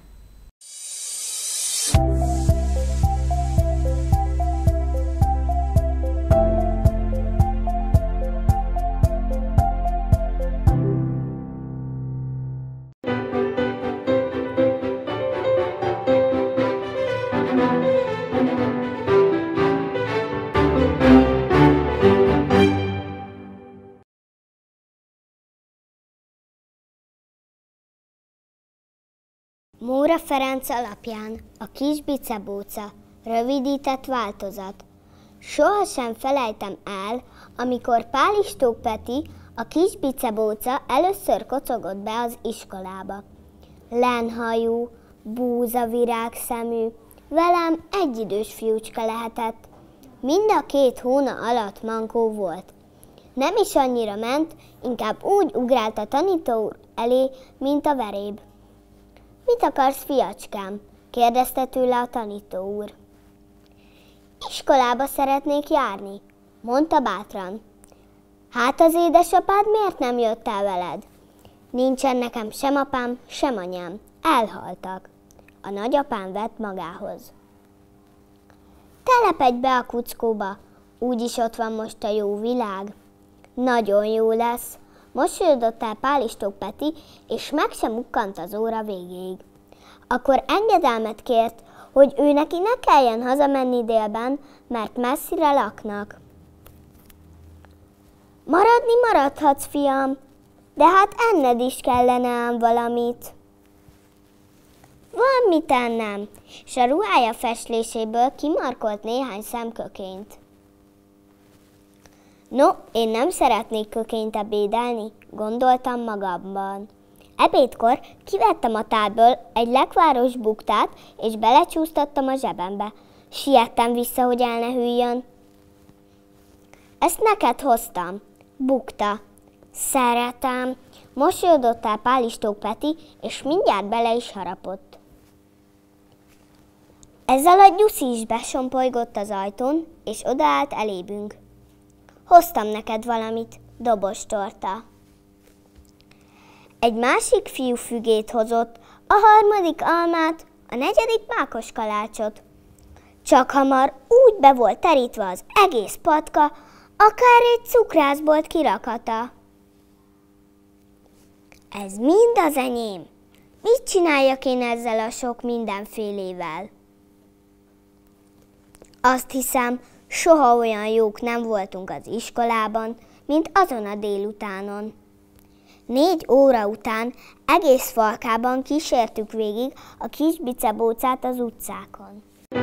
Speaker 15: Móra Ferenc alapján a kis bicebóca, rövidített változat. Sohasem felejtem el, amikor Pál Istók Peti, a kis bicebóca először kocogott be az iskolába. Lenhajú, búzavirág szemű, velem egyidős fiúcska lehetett. Mind a két hóna alatt mankó volt. Nem is annyira ment, inkább úgy ugrált a tanító úr elé, mint a veréb. Mit akarsz, fiacskám? Kérdezte tőle a tanító úr. Iskolába szeretnék járni, mondta bátran. Hát az édesapád miért nem jött el veled? Nincsen nekem sem apám, sem anyám. Elhaltak. A nagyapám vett magához. Telepedj be a kuckóba, úgyis ott van most a jó világ. Nagyon jó lesz. Mosolyodott el Pál Istók Peti, és meg sem ukkant az óra végéig. Akkor engedelmet kért, hogy ő neki ne kelljen hazamenni délben, mert messzire laknak. Maradni maradhatsz, fiam, De hát enned is kellene ám valamit. Van mit ennem, s a ruhája fesléséből kimarkolt néhány szemkökényt. No, én nem szeretnék kökényt ebédelni, gondoltam magamban. Ebédkor kivettem a tálból egy lekváros buktát, és belecsúsztattam a zsebembe. Siettem vissza, hogy el ne hűljön. Ezt neked hoztam. Bukta. Szeretem. Mosolyodott el Pálistók Peti, és mindjárt bele is harapott. Ezzel a Gyuszi is besompolygott az ajtón, és odaállt elébünk. Hoztam neked valamit, dobostorta. Egy másik fiú fügét hozott, a harmadik almát, a negyedik mákos kalácsot. Csak hamar úgy be volt terítve az egész patka, akár egy cukrászbolt kirakata. Ez mind az enyém. Mit csináljak én ezzel a sok mindenfélével? Azt hiszem, soha olyan jók nem voltunk az iskolában, mint azon a délutánon. Négy óra után egész Falkában kísértük végig a kis bicebócát az utcákon.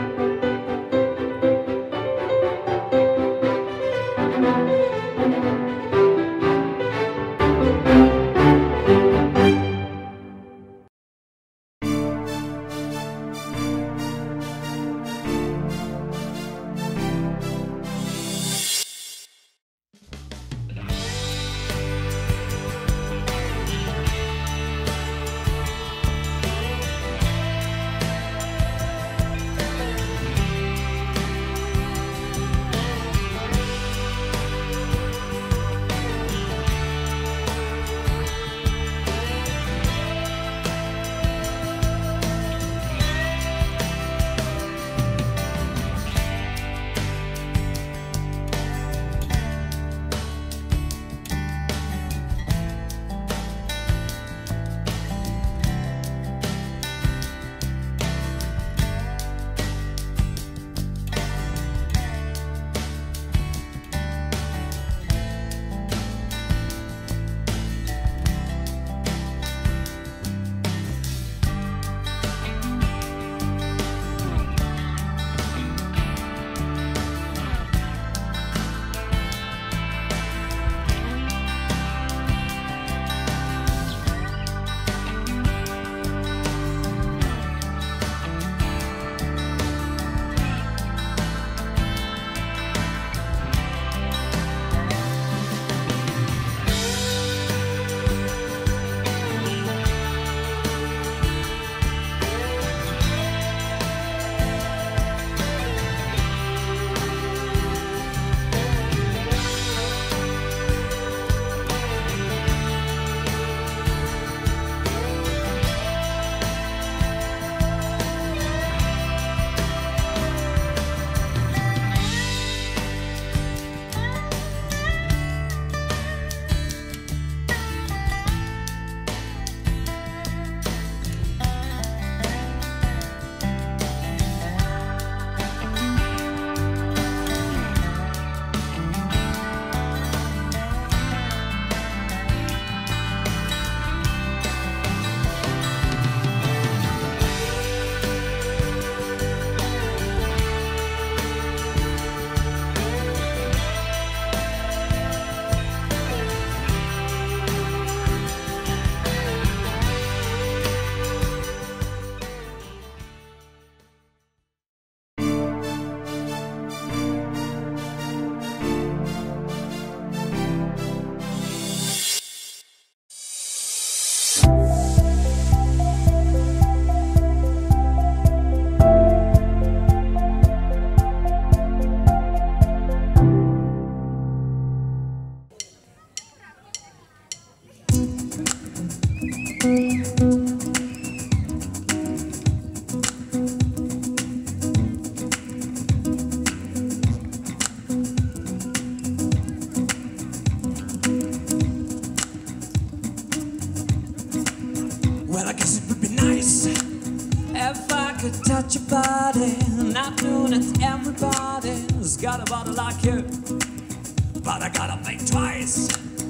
Speaker 16: could touch your body, not doing it to everybody's got a body like you. But I gotta think twice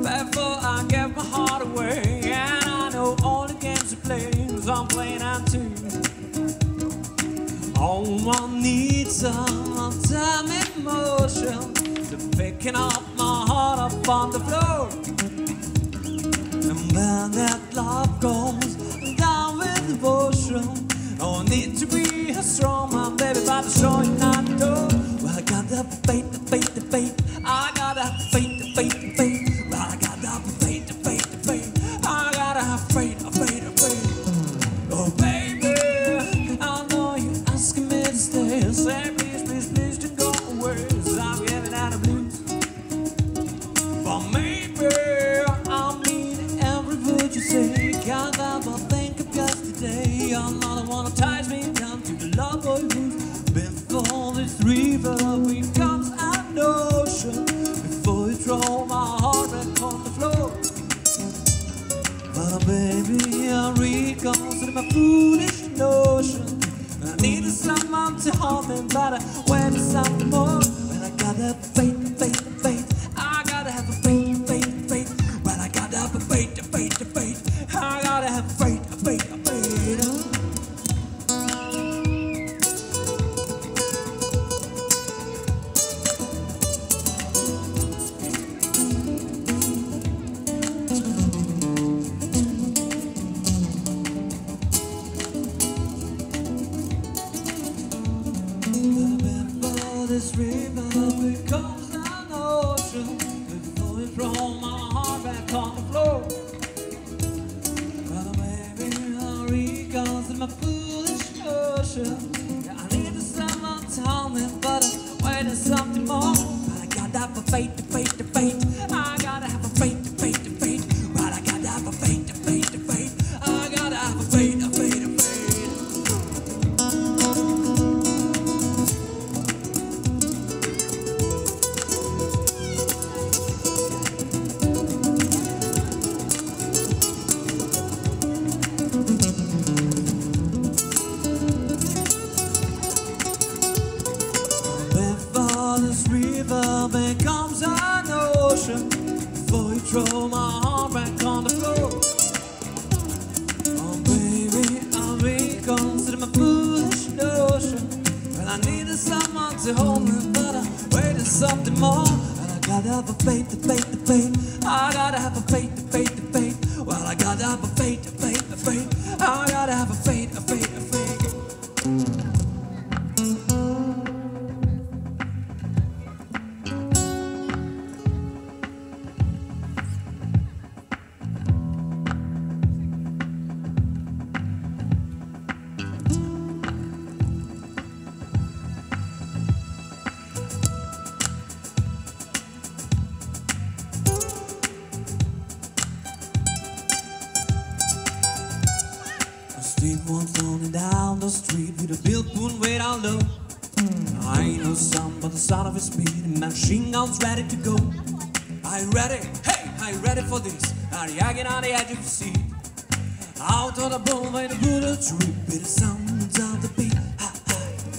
Speaker 16: before I give my heart away. And I know all the games you play, so I'm playing them too. All I need some time emotion, to picking up my heart up on the floor. And when that love goes down with devotion, no need to be a strong man, baby, but to show you not to. Well, I got the faith, the faith, the faith. I got the faith, the faith, the faith. Well, I got the faith, the faith, the faith. I got the faith, the faith, the faith. Oh, baby, I know you're asking me to stay. Say, please, please, please, don't go away. 'Cause I'm getting out of blues. But maybe I mean every word you say. Can't help but think of yesterday. I'm not the one who ties me down to the love boy who's before this river becomes an ocean. Before you throw my heart back on the floor. But baby, I reconsider my foolish notion. I needed someone to hold me, but I went something more. But I gotta faith, faith, faith. I gotta have a faith, faith, faith. But I gotta have a faith, faith, faith. I gotta have faith, faith, faith. This river becomes an ocean before you throw my heart back on the floor. Well, baby, I reconsider my foolish notion. Yeah, I needed someone to hold me, but I waited something more. But I gotta have a faith, to faith, to faith. I gotta have a faith, to faith, to faith. But I gotta have a faith, to faith, to faith. I gotta have a faith, a faith, a faith. Becomes an ocean before you throw my heart back on the floor. Oh baby, I reconsider my foolish notion. Well, I needed someone to hold me, but I waited something more. And I gotta have a faith, the faith, the faith. I gotta have a faith, the faith, the faith. Well, I gotta have a faith, the faith, the faith. I gotta have a faith, a faith, a faith. One floating down the street with a billboard way down low. I ain't no sound but the sound of his speed. Machine guns ready to go. Are you ready? Hey, are you ready for this? Are you hanging on the edge of the seat? Out on the bone by the bullets, repeat the sounds of the beat. Ha, ha.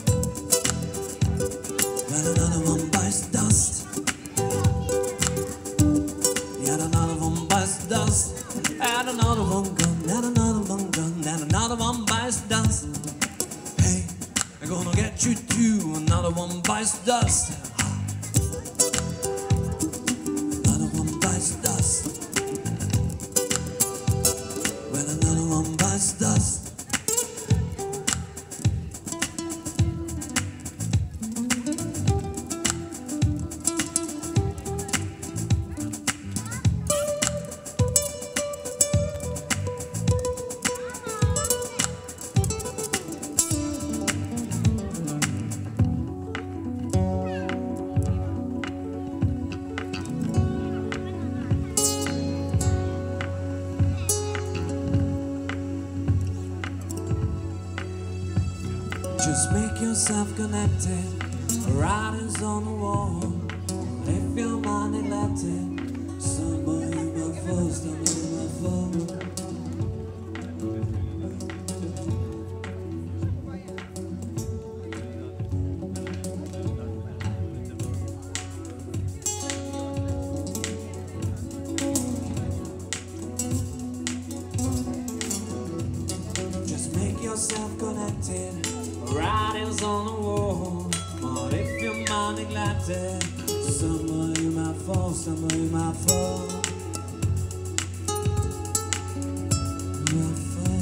Speaker 16: When another one bites the dust. Yet another one bites the dust. And another one gone, and another one gone. And another one bites the dust. Hey, I'm gonna get you too. Another one bites the dust. Another one bites the dust. Well, another one bites the dust. Just make yourself connected. Writings on the wall. If your mind neglected, somebody my first, I'm in my phone. yourself connected, writings on the wall. But if your mind neglected, somewhere you might fall, somewhere you might fall. You might fall.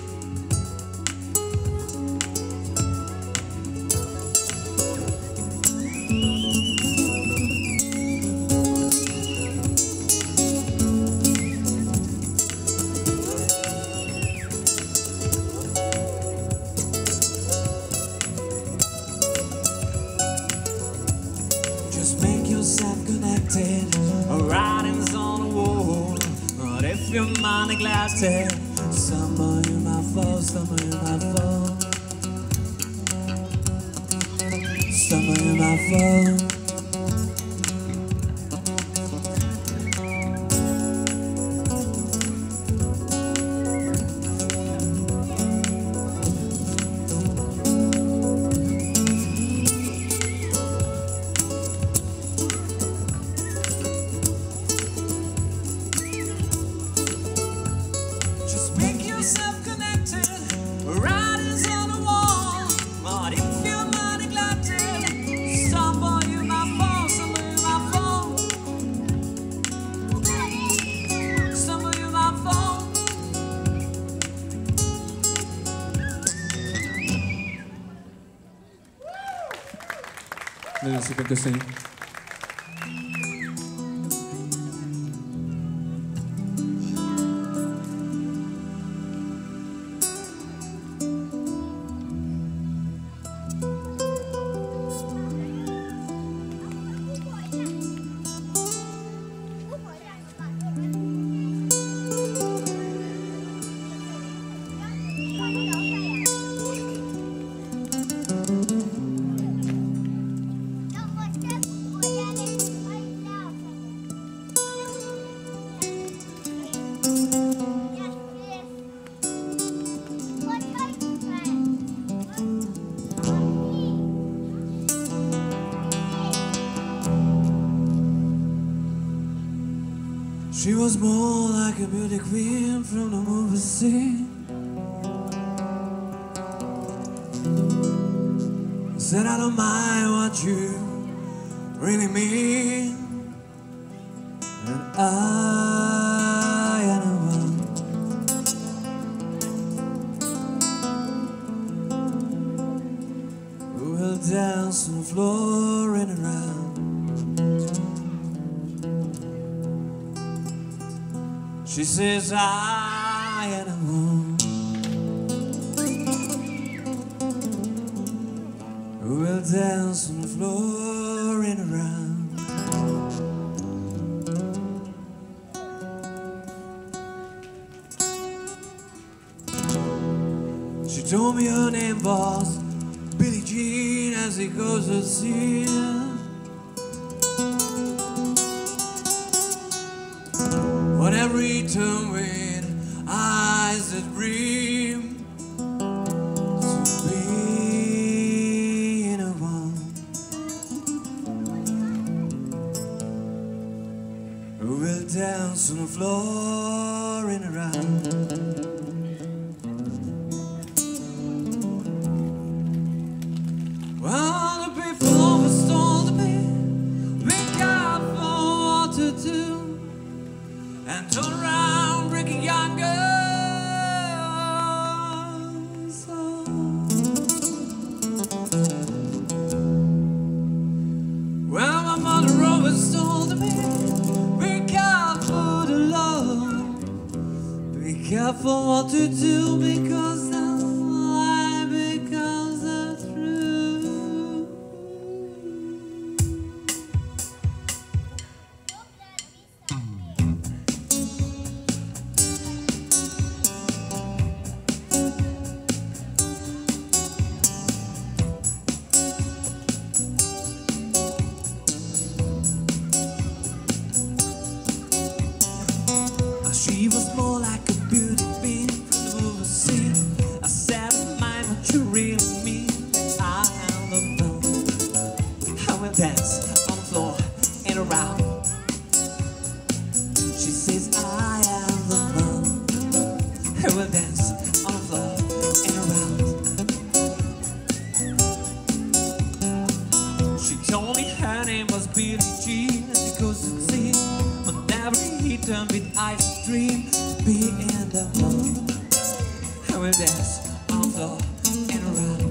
Speaker 16: Writings on the wall. But if your mind neglected, somewhere you might fall, somewhere you might fall. Somewhere you might fall.
Speaker 17: Nagyon szépen köszönjük.
Speaker 16: She was more like a beauty queen from the movie scene. Said I don't mind what you really mean, and I am the one who will dance on the floor and around. She says I am the one who will dance on the floor and around. She told me her name was Billie Jean, as it goes to see. Whatever return with eyes that dream to be in a one who will dance on the floor and around. Well, the people always told me, be careful what to do, and turn around breaking young girls. Well, my mother always told me, be careful to love, be careful what to do, because that's life, because that's true. She was more like a beauty queen from the movie scene. I said, mind what you really mean. I am the one. I will dance on the floor and around. She says, I am the one. I will dance on the floor and around. will dance on the floor and around.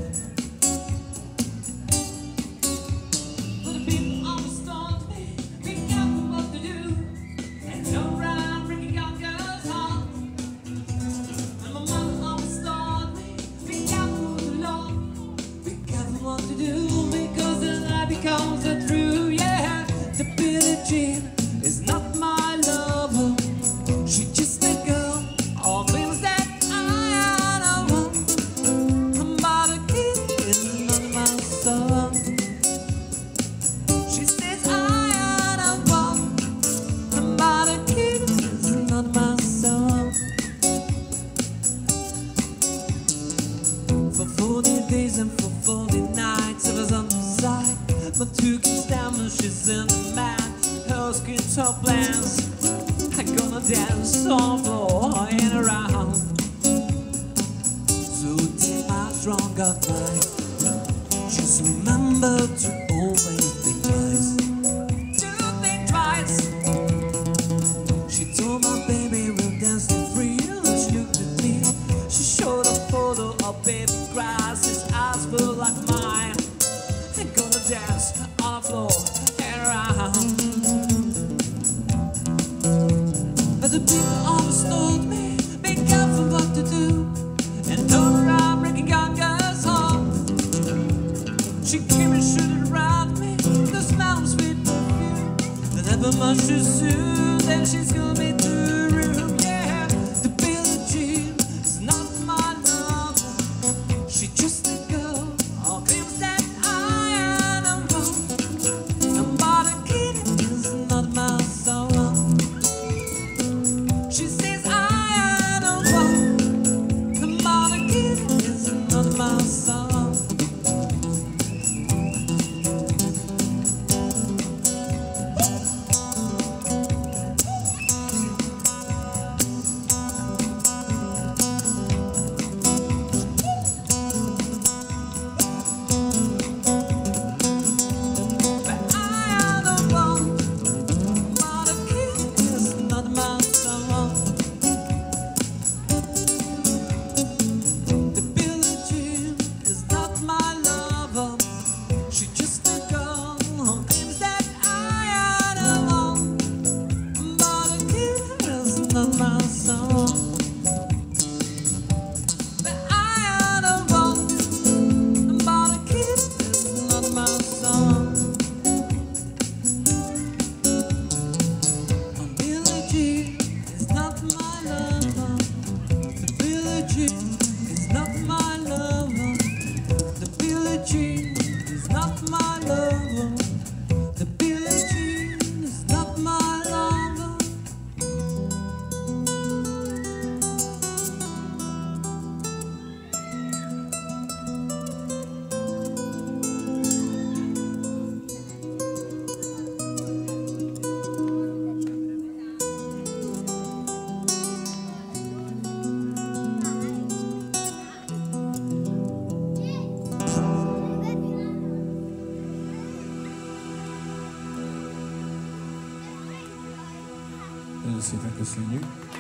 Speaker 16: But the people understand me, be careful what to do, and don't run breaking young girls' heart. And my mama understand me, be careful what to love, be careful what to do, because the night becomes a true, yeah. The Billie Jean is not my lover, she's just a girl, all things that I don't want. I'm about a kid, it's not my son. She says I don't want, I'm about a kid, it's not my son. For forty days and for forty nights I was on the side, but two kids down when she's in the mat. Her skin top plans, I'm gonna dance on the floor and around. So take my strong gut mind, just remember to always think twice. To think twice. She told my baby we'll dance to freedom. She looked at me, she showed a photo of baby grass. His eyes were like mine. I'm gonna dance on the floor and around. But the people understood me, be careful what to do, and don't run breaking young girls' heart. She came and shooted around me, the smell of sweet perfume, but never much too soon, then she schooled me to the room, yeah. The Billie Jean is not my lover, she just a girl, all claims that I don't want. Somebody kid is not my soul. She says I don't want, come on again, it's not my song. But I don't want, come on again, it's not my song. The Billie Jean is not my lover, she just a girl who claims that I don't want. But a kid is not my song. But I don't want, but a kid is not my song. Billie Jean is not my lover. The Billie Jean is not my lover. The Billie Jean is not my lover. The Billie Jean is not my lover.
Speaker 17: Nagyon szépen köszönjük.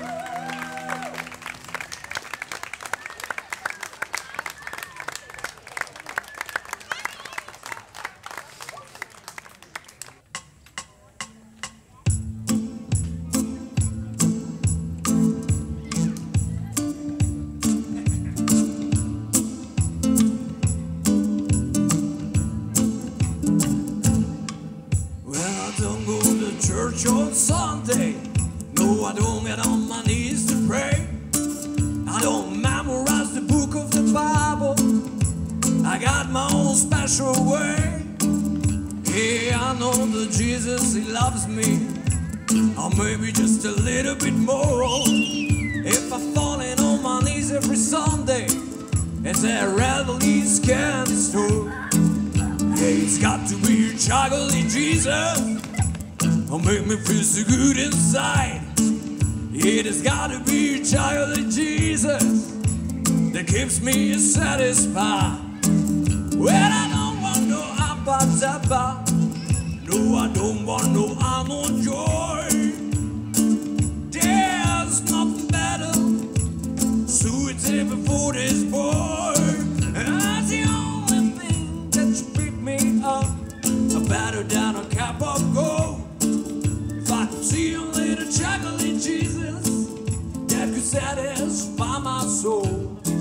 Speaker 16: Well, I don't go to church on Sunday. No, I don't get on my knees to pray. I don't memorize the book of the Bible. I got my own special way. Yeah, I know that Jesus, he loves me. Or maybe just a little bit more. If I'm falling on my knees every Sunday, it's a readily candy store. Hey, it's got to be a chocolate Jesus, or make me feel so good inside. It has got to be a chocolate Jesus that keeps me satisfied. Well, I don't want no appa tappa. No, I don't want no almond joy. There's nothing better, sweet living for this boy. And that's the only thing that you pick me up. I batter down a cup of gold. If I could see a little chocolate Jesus, that could satisfy my soul.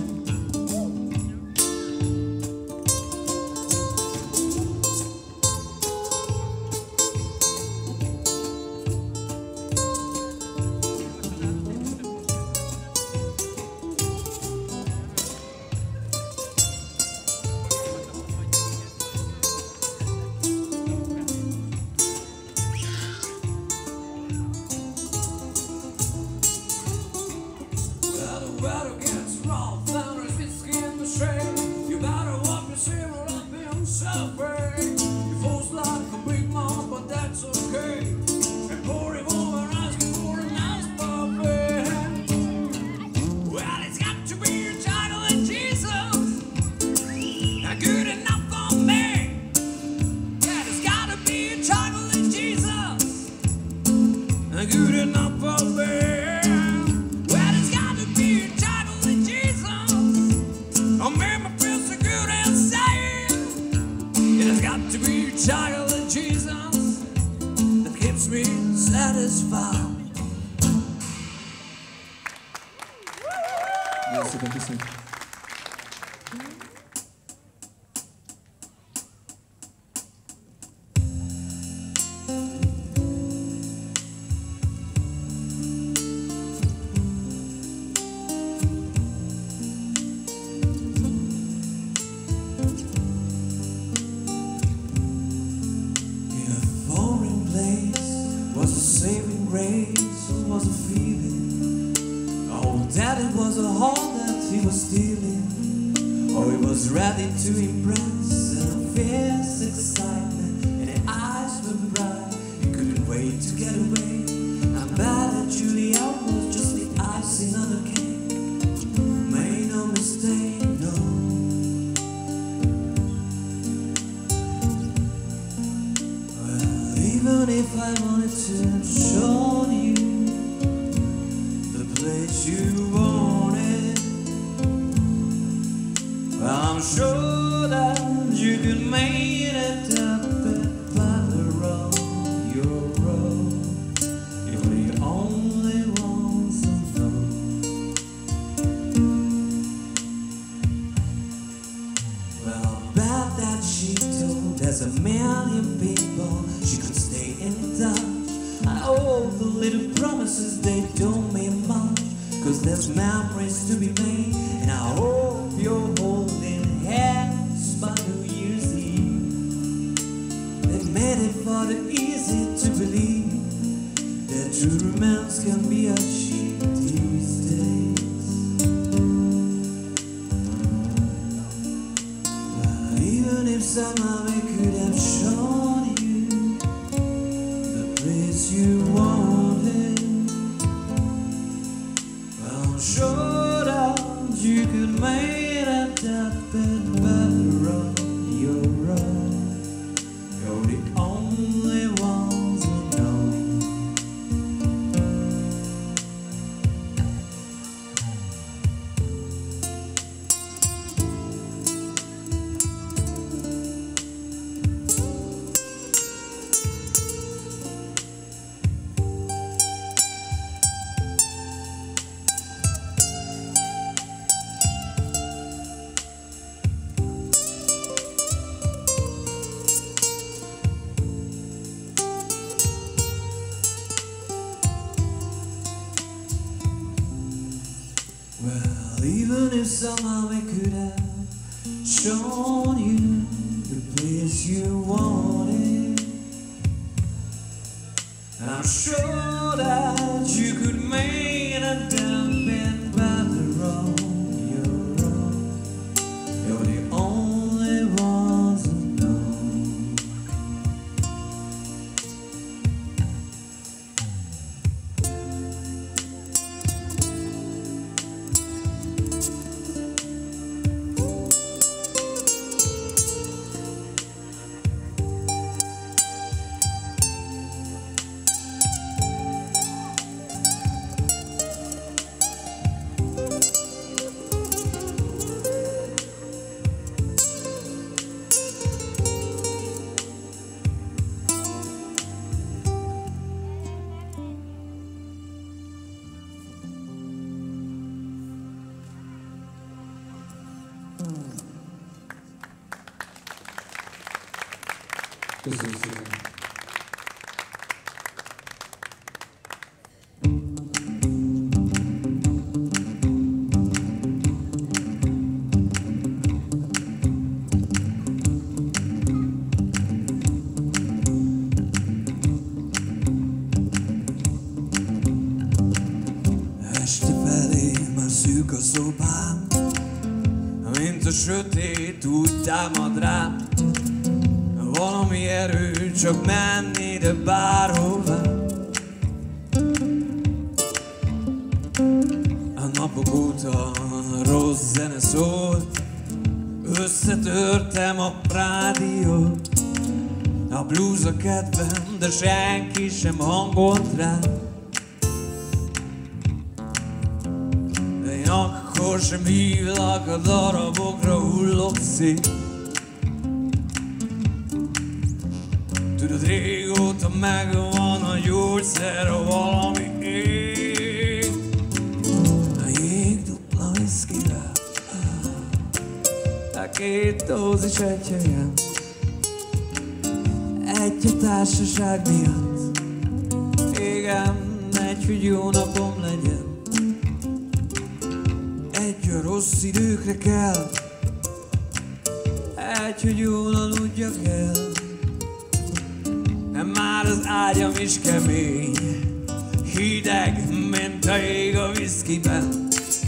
Speaker 16: Somehow we could have shown you the place you wanted, and I'm sure that you could make a damn bend by the road you're on. You're the only ones who know. Köszönöm szépen. Este felé már szűk a szobám, mint a sötét úgy támad rám. Valami erő, csak menni, de bárhová. A napok óta rossz zene szólt, összetörtem a rádiót. A blues a kedvem, de senki sem hangolt rá. Én akkor sem hívlak, a darabokra hullok szét. Tudod, régóta megvan a gyógyszer, a valami ég. A jég dupla viszkivel, a két dózis egy helyen. Egy a társaság miatt, igen, egy, hogy jó napom legyen. Egy, a rossz időkre kell, egy, hogy jól aludjak el. Már az ágyam is kemény, hideg, mint a jég a viszkiben.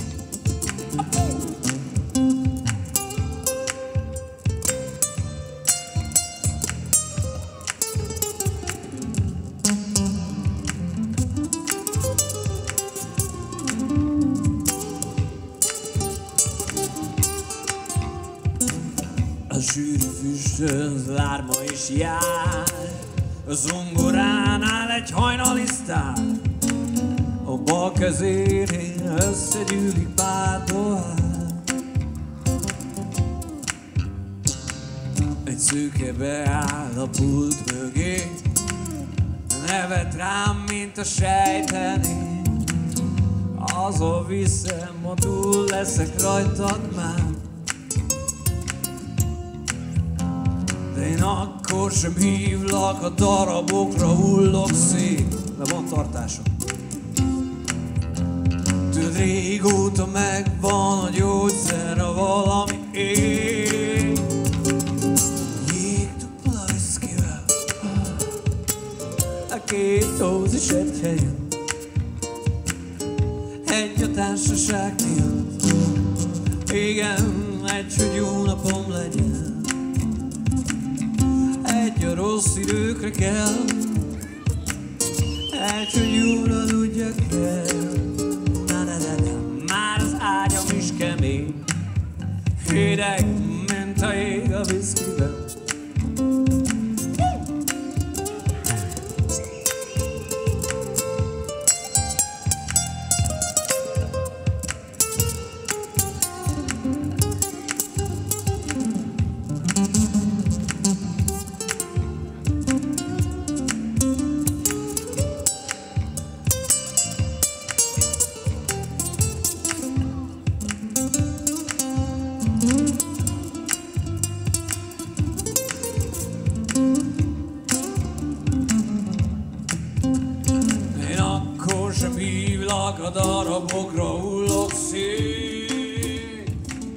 Speaker 16: A sűrű füstös lárma is jár, a zongoránál egy hajnali sztár. A bal kezénél összegyűlik pár dohár. Egy szőke beáll a pult mögé, nevet rám, mint a sejtené. Azzal viszem, ha túl leszek rajtad már. De én akkor sem hívlak, a darabokra hullok szét. De van tartásom. Tudod, régóta megvan a gyógyszer, a valami ég. Jég dupla viszkivel, a két dózis egy helyen. Egy a társaság miatt, igen, egy, hogy jó napom legyen. Egy, a rossz időkre kell, egy, hogy jól aludjak el. Na, na, na, na. Már az ágyam is kemény, hideg, mint a jég a viszkiben. A darabokra hullok szét.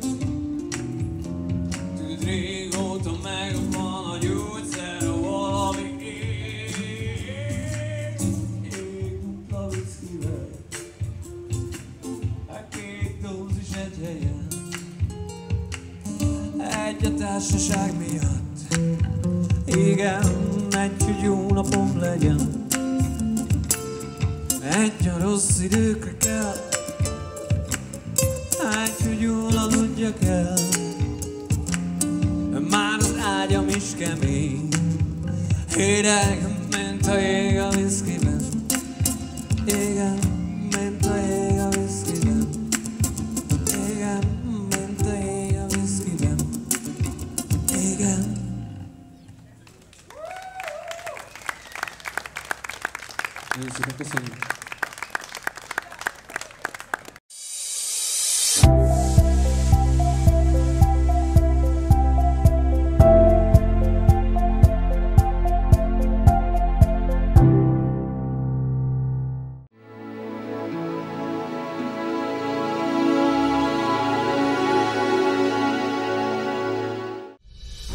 Speaker 16: Tudod, régóta megvan a gyógyszer, a valami ég. Jég dupla viszkivel, a két dózis egy helyen. Egy a társaság miatt, igen, egy, hogy jó napom legyen. Egy, a rossz időkre kell, egy, hogy jól aludjak el. Már az ágyam is kemény, hideg, mint a jég a viszkiben. Igen, mint a jég a viszkiben. Igen, mint a jég a viszkiben. Igen.
Speaker 17: Nagyon szépen köszönjük.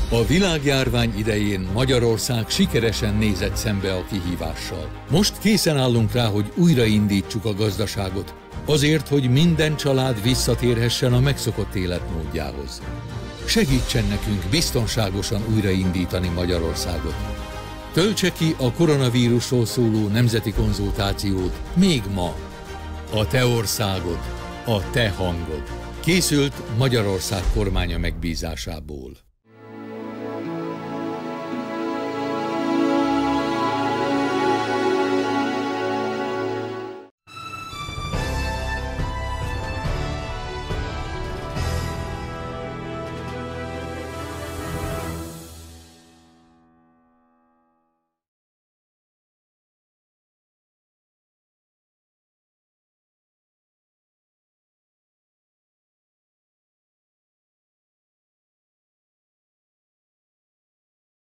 Speaker 14: A világjárvány idején Magyarország sikeresen nézett szembe a kihívással. Most készen állunk rá, hogy újraindítsuk a gazdaságot, azért, hogy minden család visszatérhessen a megszokott életmódjához. Segítsen nekünk biztonságosan újraindítani Magyarországot. Töltse ki a koronavírusról szóló nemzeti konzultációt még ma. A te országod, a te hangod. Készült Magyarország kormánya megbízásából.